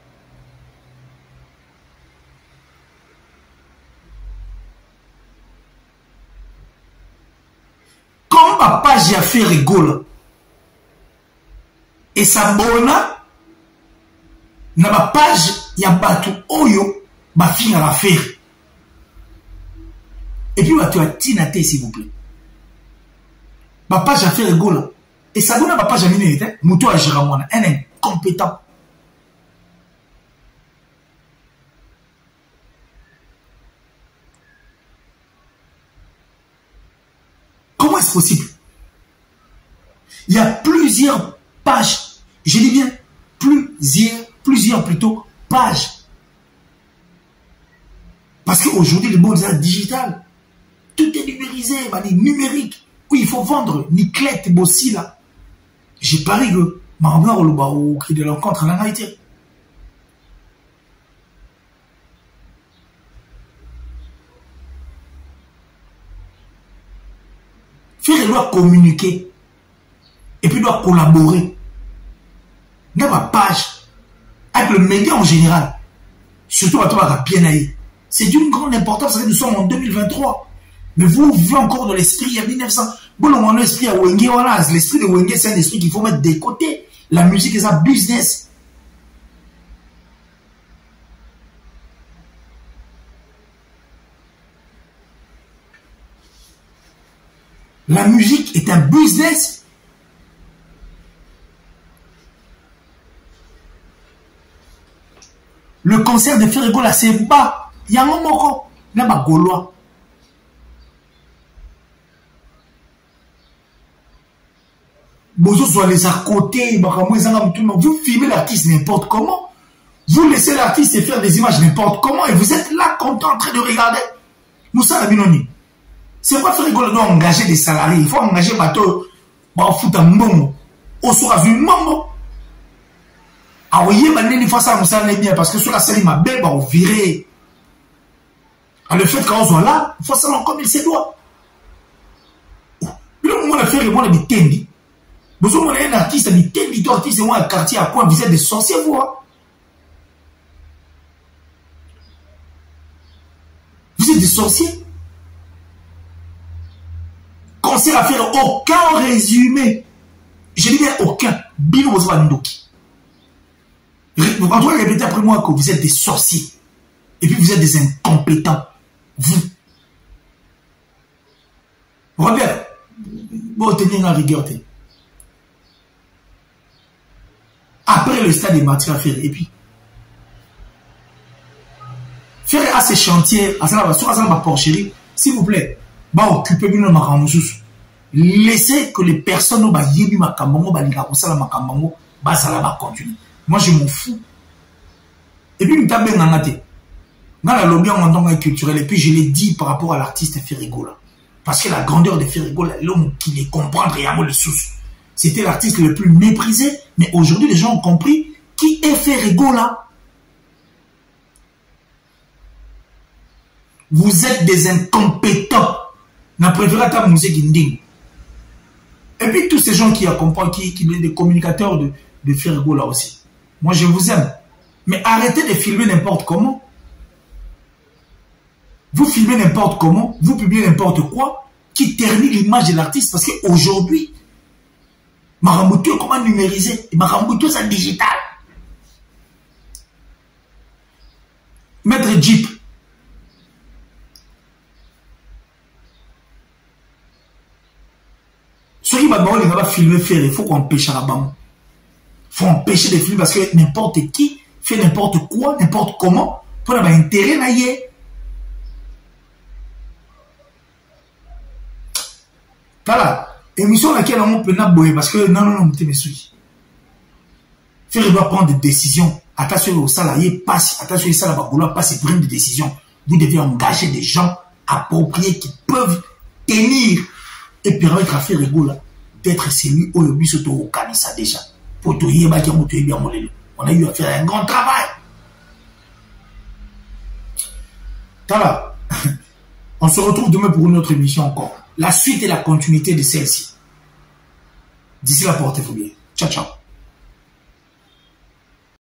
ma page a fait rigolo. Et s'abonne na ma page ya batu oyo ba finir à faire. Et puis batu a tinate s'il vous plaît. Ma page a fait rigolo. Et s'abonne à ma page à minute, muto a Giramona, un incompétent. Comment est-ce possible? Il y a plusieurs pages, je dis bien plusieurs, plusieurs plutôt pages. Parce qu'aujourd'hui, le monde est digital. Tout est numérisé, numérique. Oui, il faut vendre. Niclette, Bossi, là. J'ai parié que ma mère au cri de l'encontre en Haïti. Faire doit communiquer et puis doit collaborer dans ma page avec le média en général, surtout à toi bien aillé. C'est d'une grande importance parce que nous sommes en deux mille vingt-trois. Mais vous vivez encore dans l'esprit il y a mille neuf cents. Bon, on a l'esprit à Wenge, voilà. L'esprit de Wenge, c'est un esprit qu'il faut mettre de côté. La musique est un business. La musique est un business. Le concert de Ferrigo là, c'est bas. Il y a un moment, il y a un Gaulois. Vous soit les à côté, vous filmez l'artiste n'importe comment. Vous laissez l'artiste faire des images n'importe comment et vous êtes là content en train de regarder. Moussa Labinoni. C'est pas faire rigoler, doit engager des salariés. Il faut engager bateau. Bah, fout un moment. Au soir, vu mambo. Ah oui, il faut ça, Moussa n'est bien parce que sur la série, ma belle, bah, on virait. Ah, le fait qu'on soit là, il faut ça comme il se doit. Le moment de faire rigoler, il est tendu. Vous avez un artiste, il est tendu, un artiste, c'est un quartier à quoi vous êtes des sorciers, vous. Vous êtes des sorciers. Concert à faire aucun résumé. Je dis bien aucun. Bino Bozwa Ndoki. Vous pouvez répéter après moi que vous êtes des sorciers. Et puis vous êtes des incompétents. Vous. Robert, bon, tenez la rigueur. Après le stade des matières à faire. Et puis, faire à ces chantiers, à ça, à ma porcherie, s'il vous plaît. Bah, occupez-vous de ma laissez que les personnes bah yébi ma kambango bah lila osala ma kambango bah ça va continuer. Moi je m'en fous. Et puis nous t'as bien ngate. Dans la lobby en tant que culturel et puis je l'ai dit par rapport à l'artiste Ferrigo là. Parce que la grandeur de Ferrigo là, l'homme qui les comprend réellement le sous. C'était l'artiste le plus méprisé, mais aujourd'hui les gens ont compris qui est Ferrigo là. Vous êtes des incompétents. N'a préféré ta musique inding. Et puis tous ces gens qui accompagnent, qui, qui sont des communicateurs de, de Ferrigo là aussi. Moi je vous aime. Mais arrêtez de filmer n'importe comment. Vous filmez n'importe comment, vous publiez n'importe quoi, qui ternit l'image de l'artiste. Parce qu'aujourd'hui, Maramoutou est comment numériser. Maramoutou c'est digital. Maître Jeep. Ceux qui vont filmer faire, il faut qu'on empêche la bande. Il faut empêcher de filmer parce que n'importe qui fait n'importe quoi, n'importe comment, pour avoir intérêt à y. Voilà. Émission à laquelle on peut pas boyer parce que non, non, non, je me suis. Faire, il doit prendre des décisions. Attention aux salariés, passe, attention aux salariés, passe et prendre des décisions. Vous devez engager des gens appropriés qui peuvent tenir et permettre à Ferrigo d'être celui où le but se trouve au Kanissa déjà. Pour tout y on a eu à faire un grand travail. Voilà. On se retrouve demain pour une autre émission encore. La suite et la continuité de celle-ci. D'ici là, portez-vous bien. Ciao, ciao.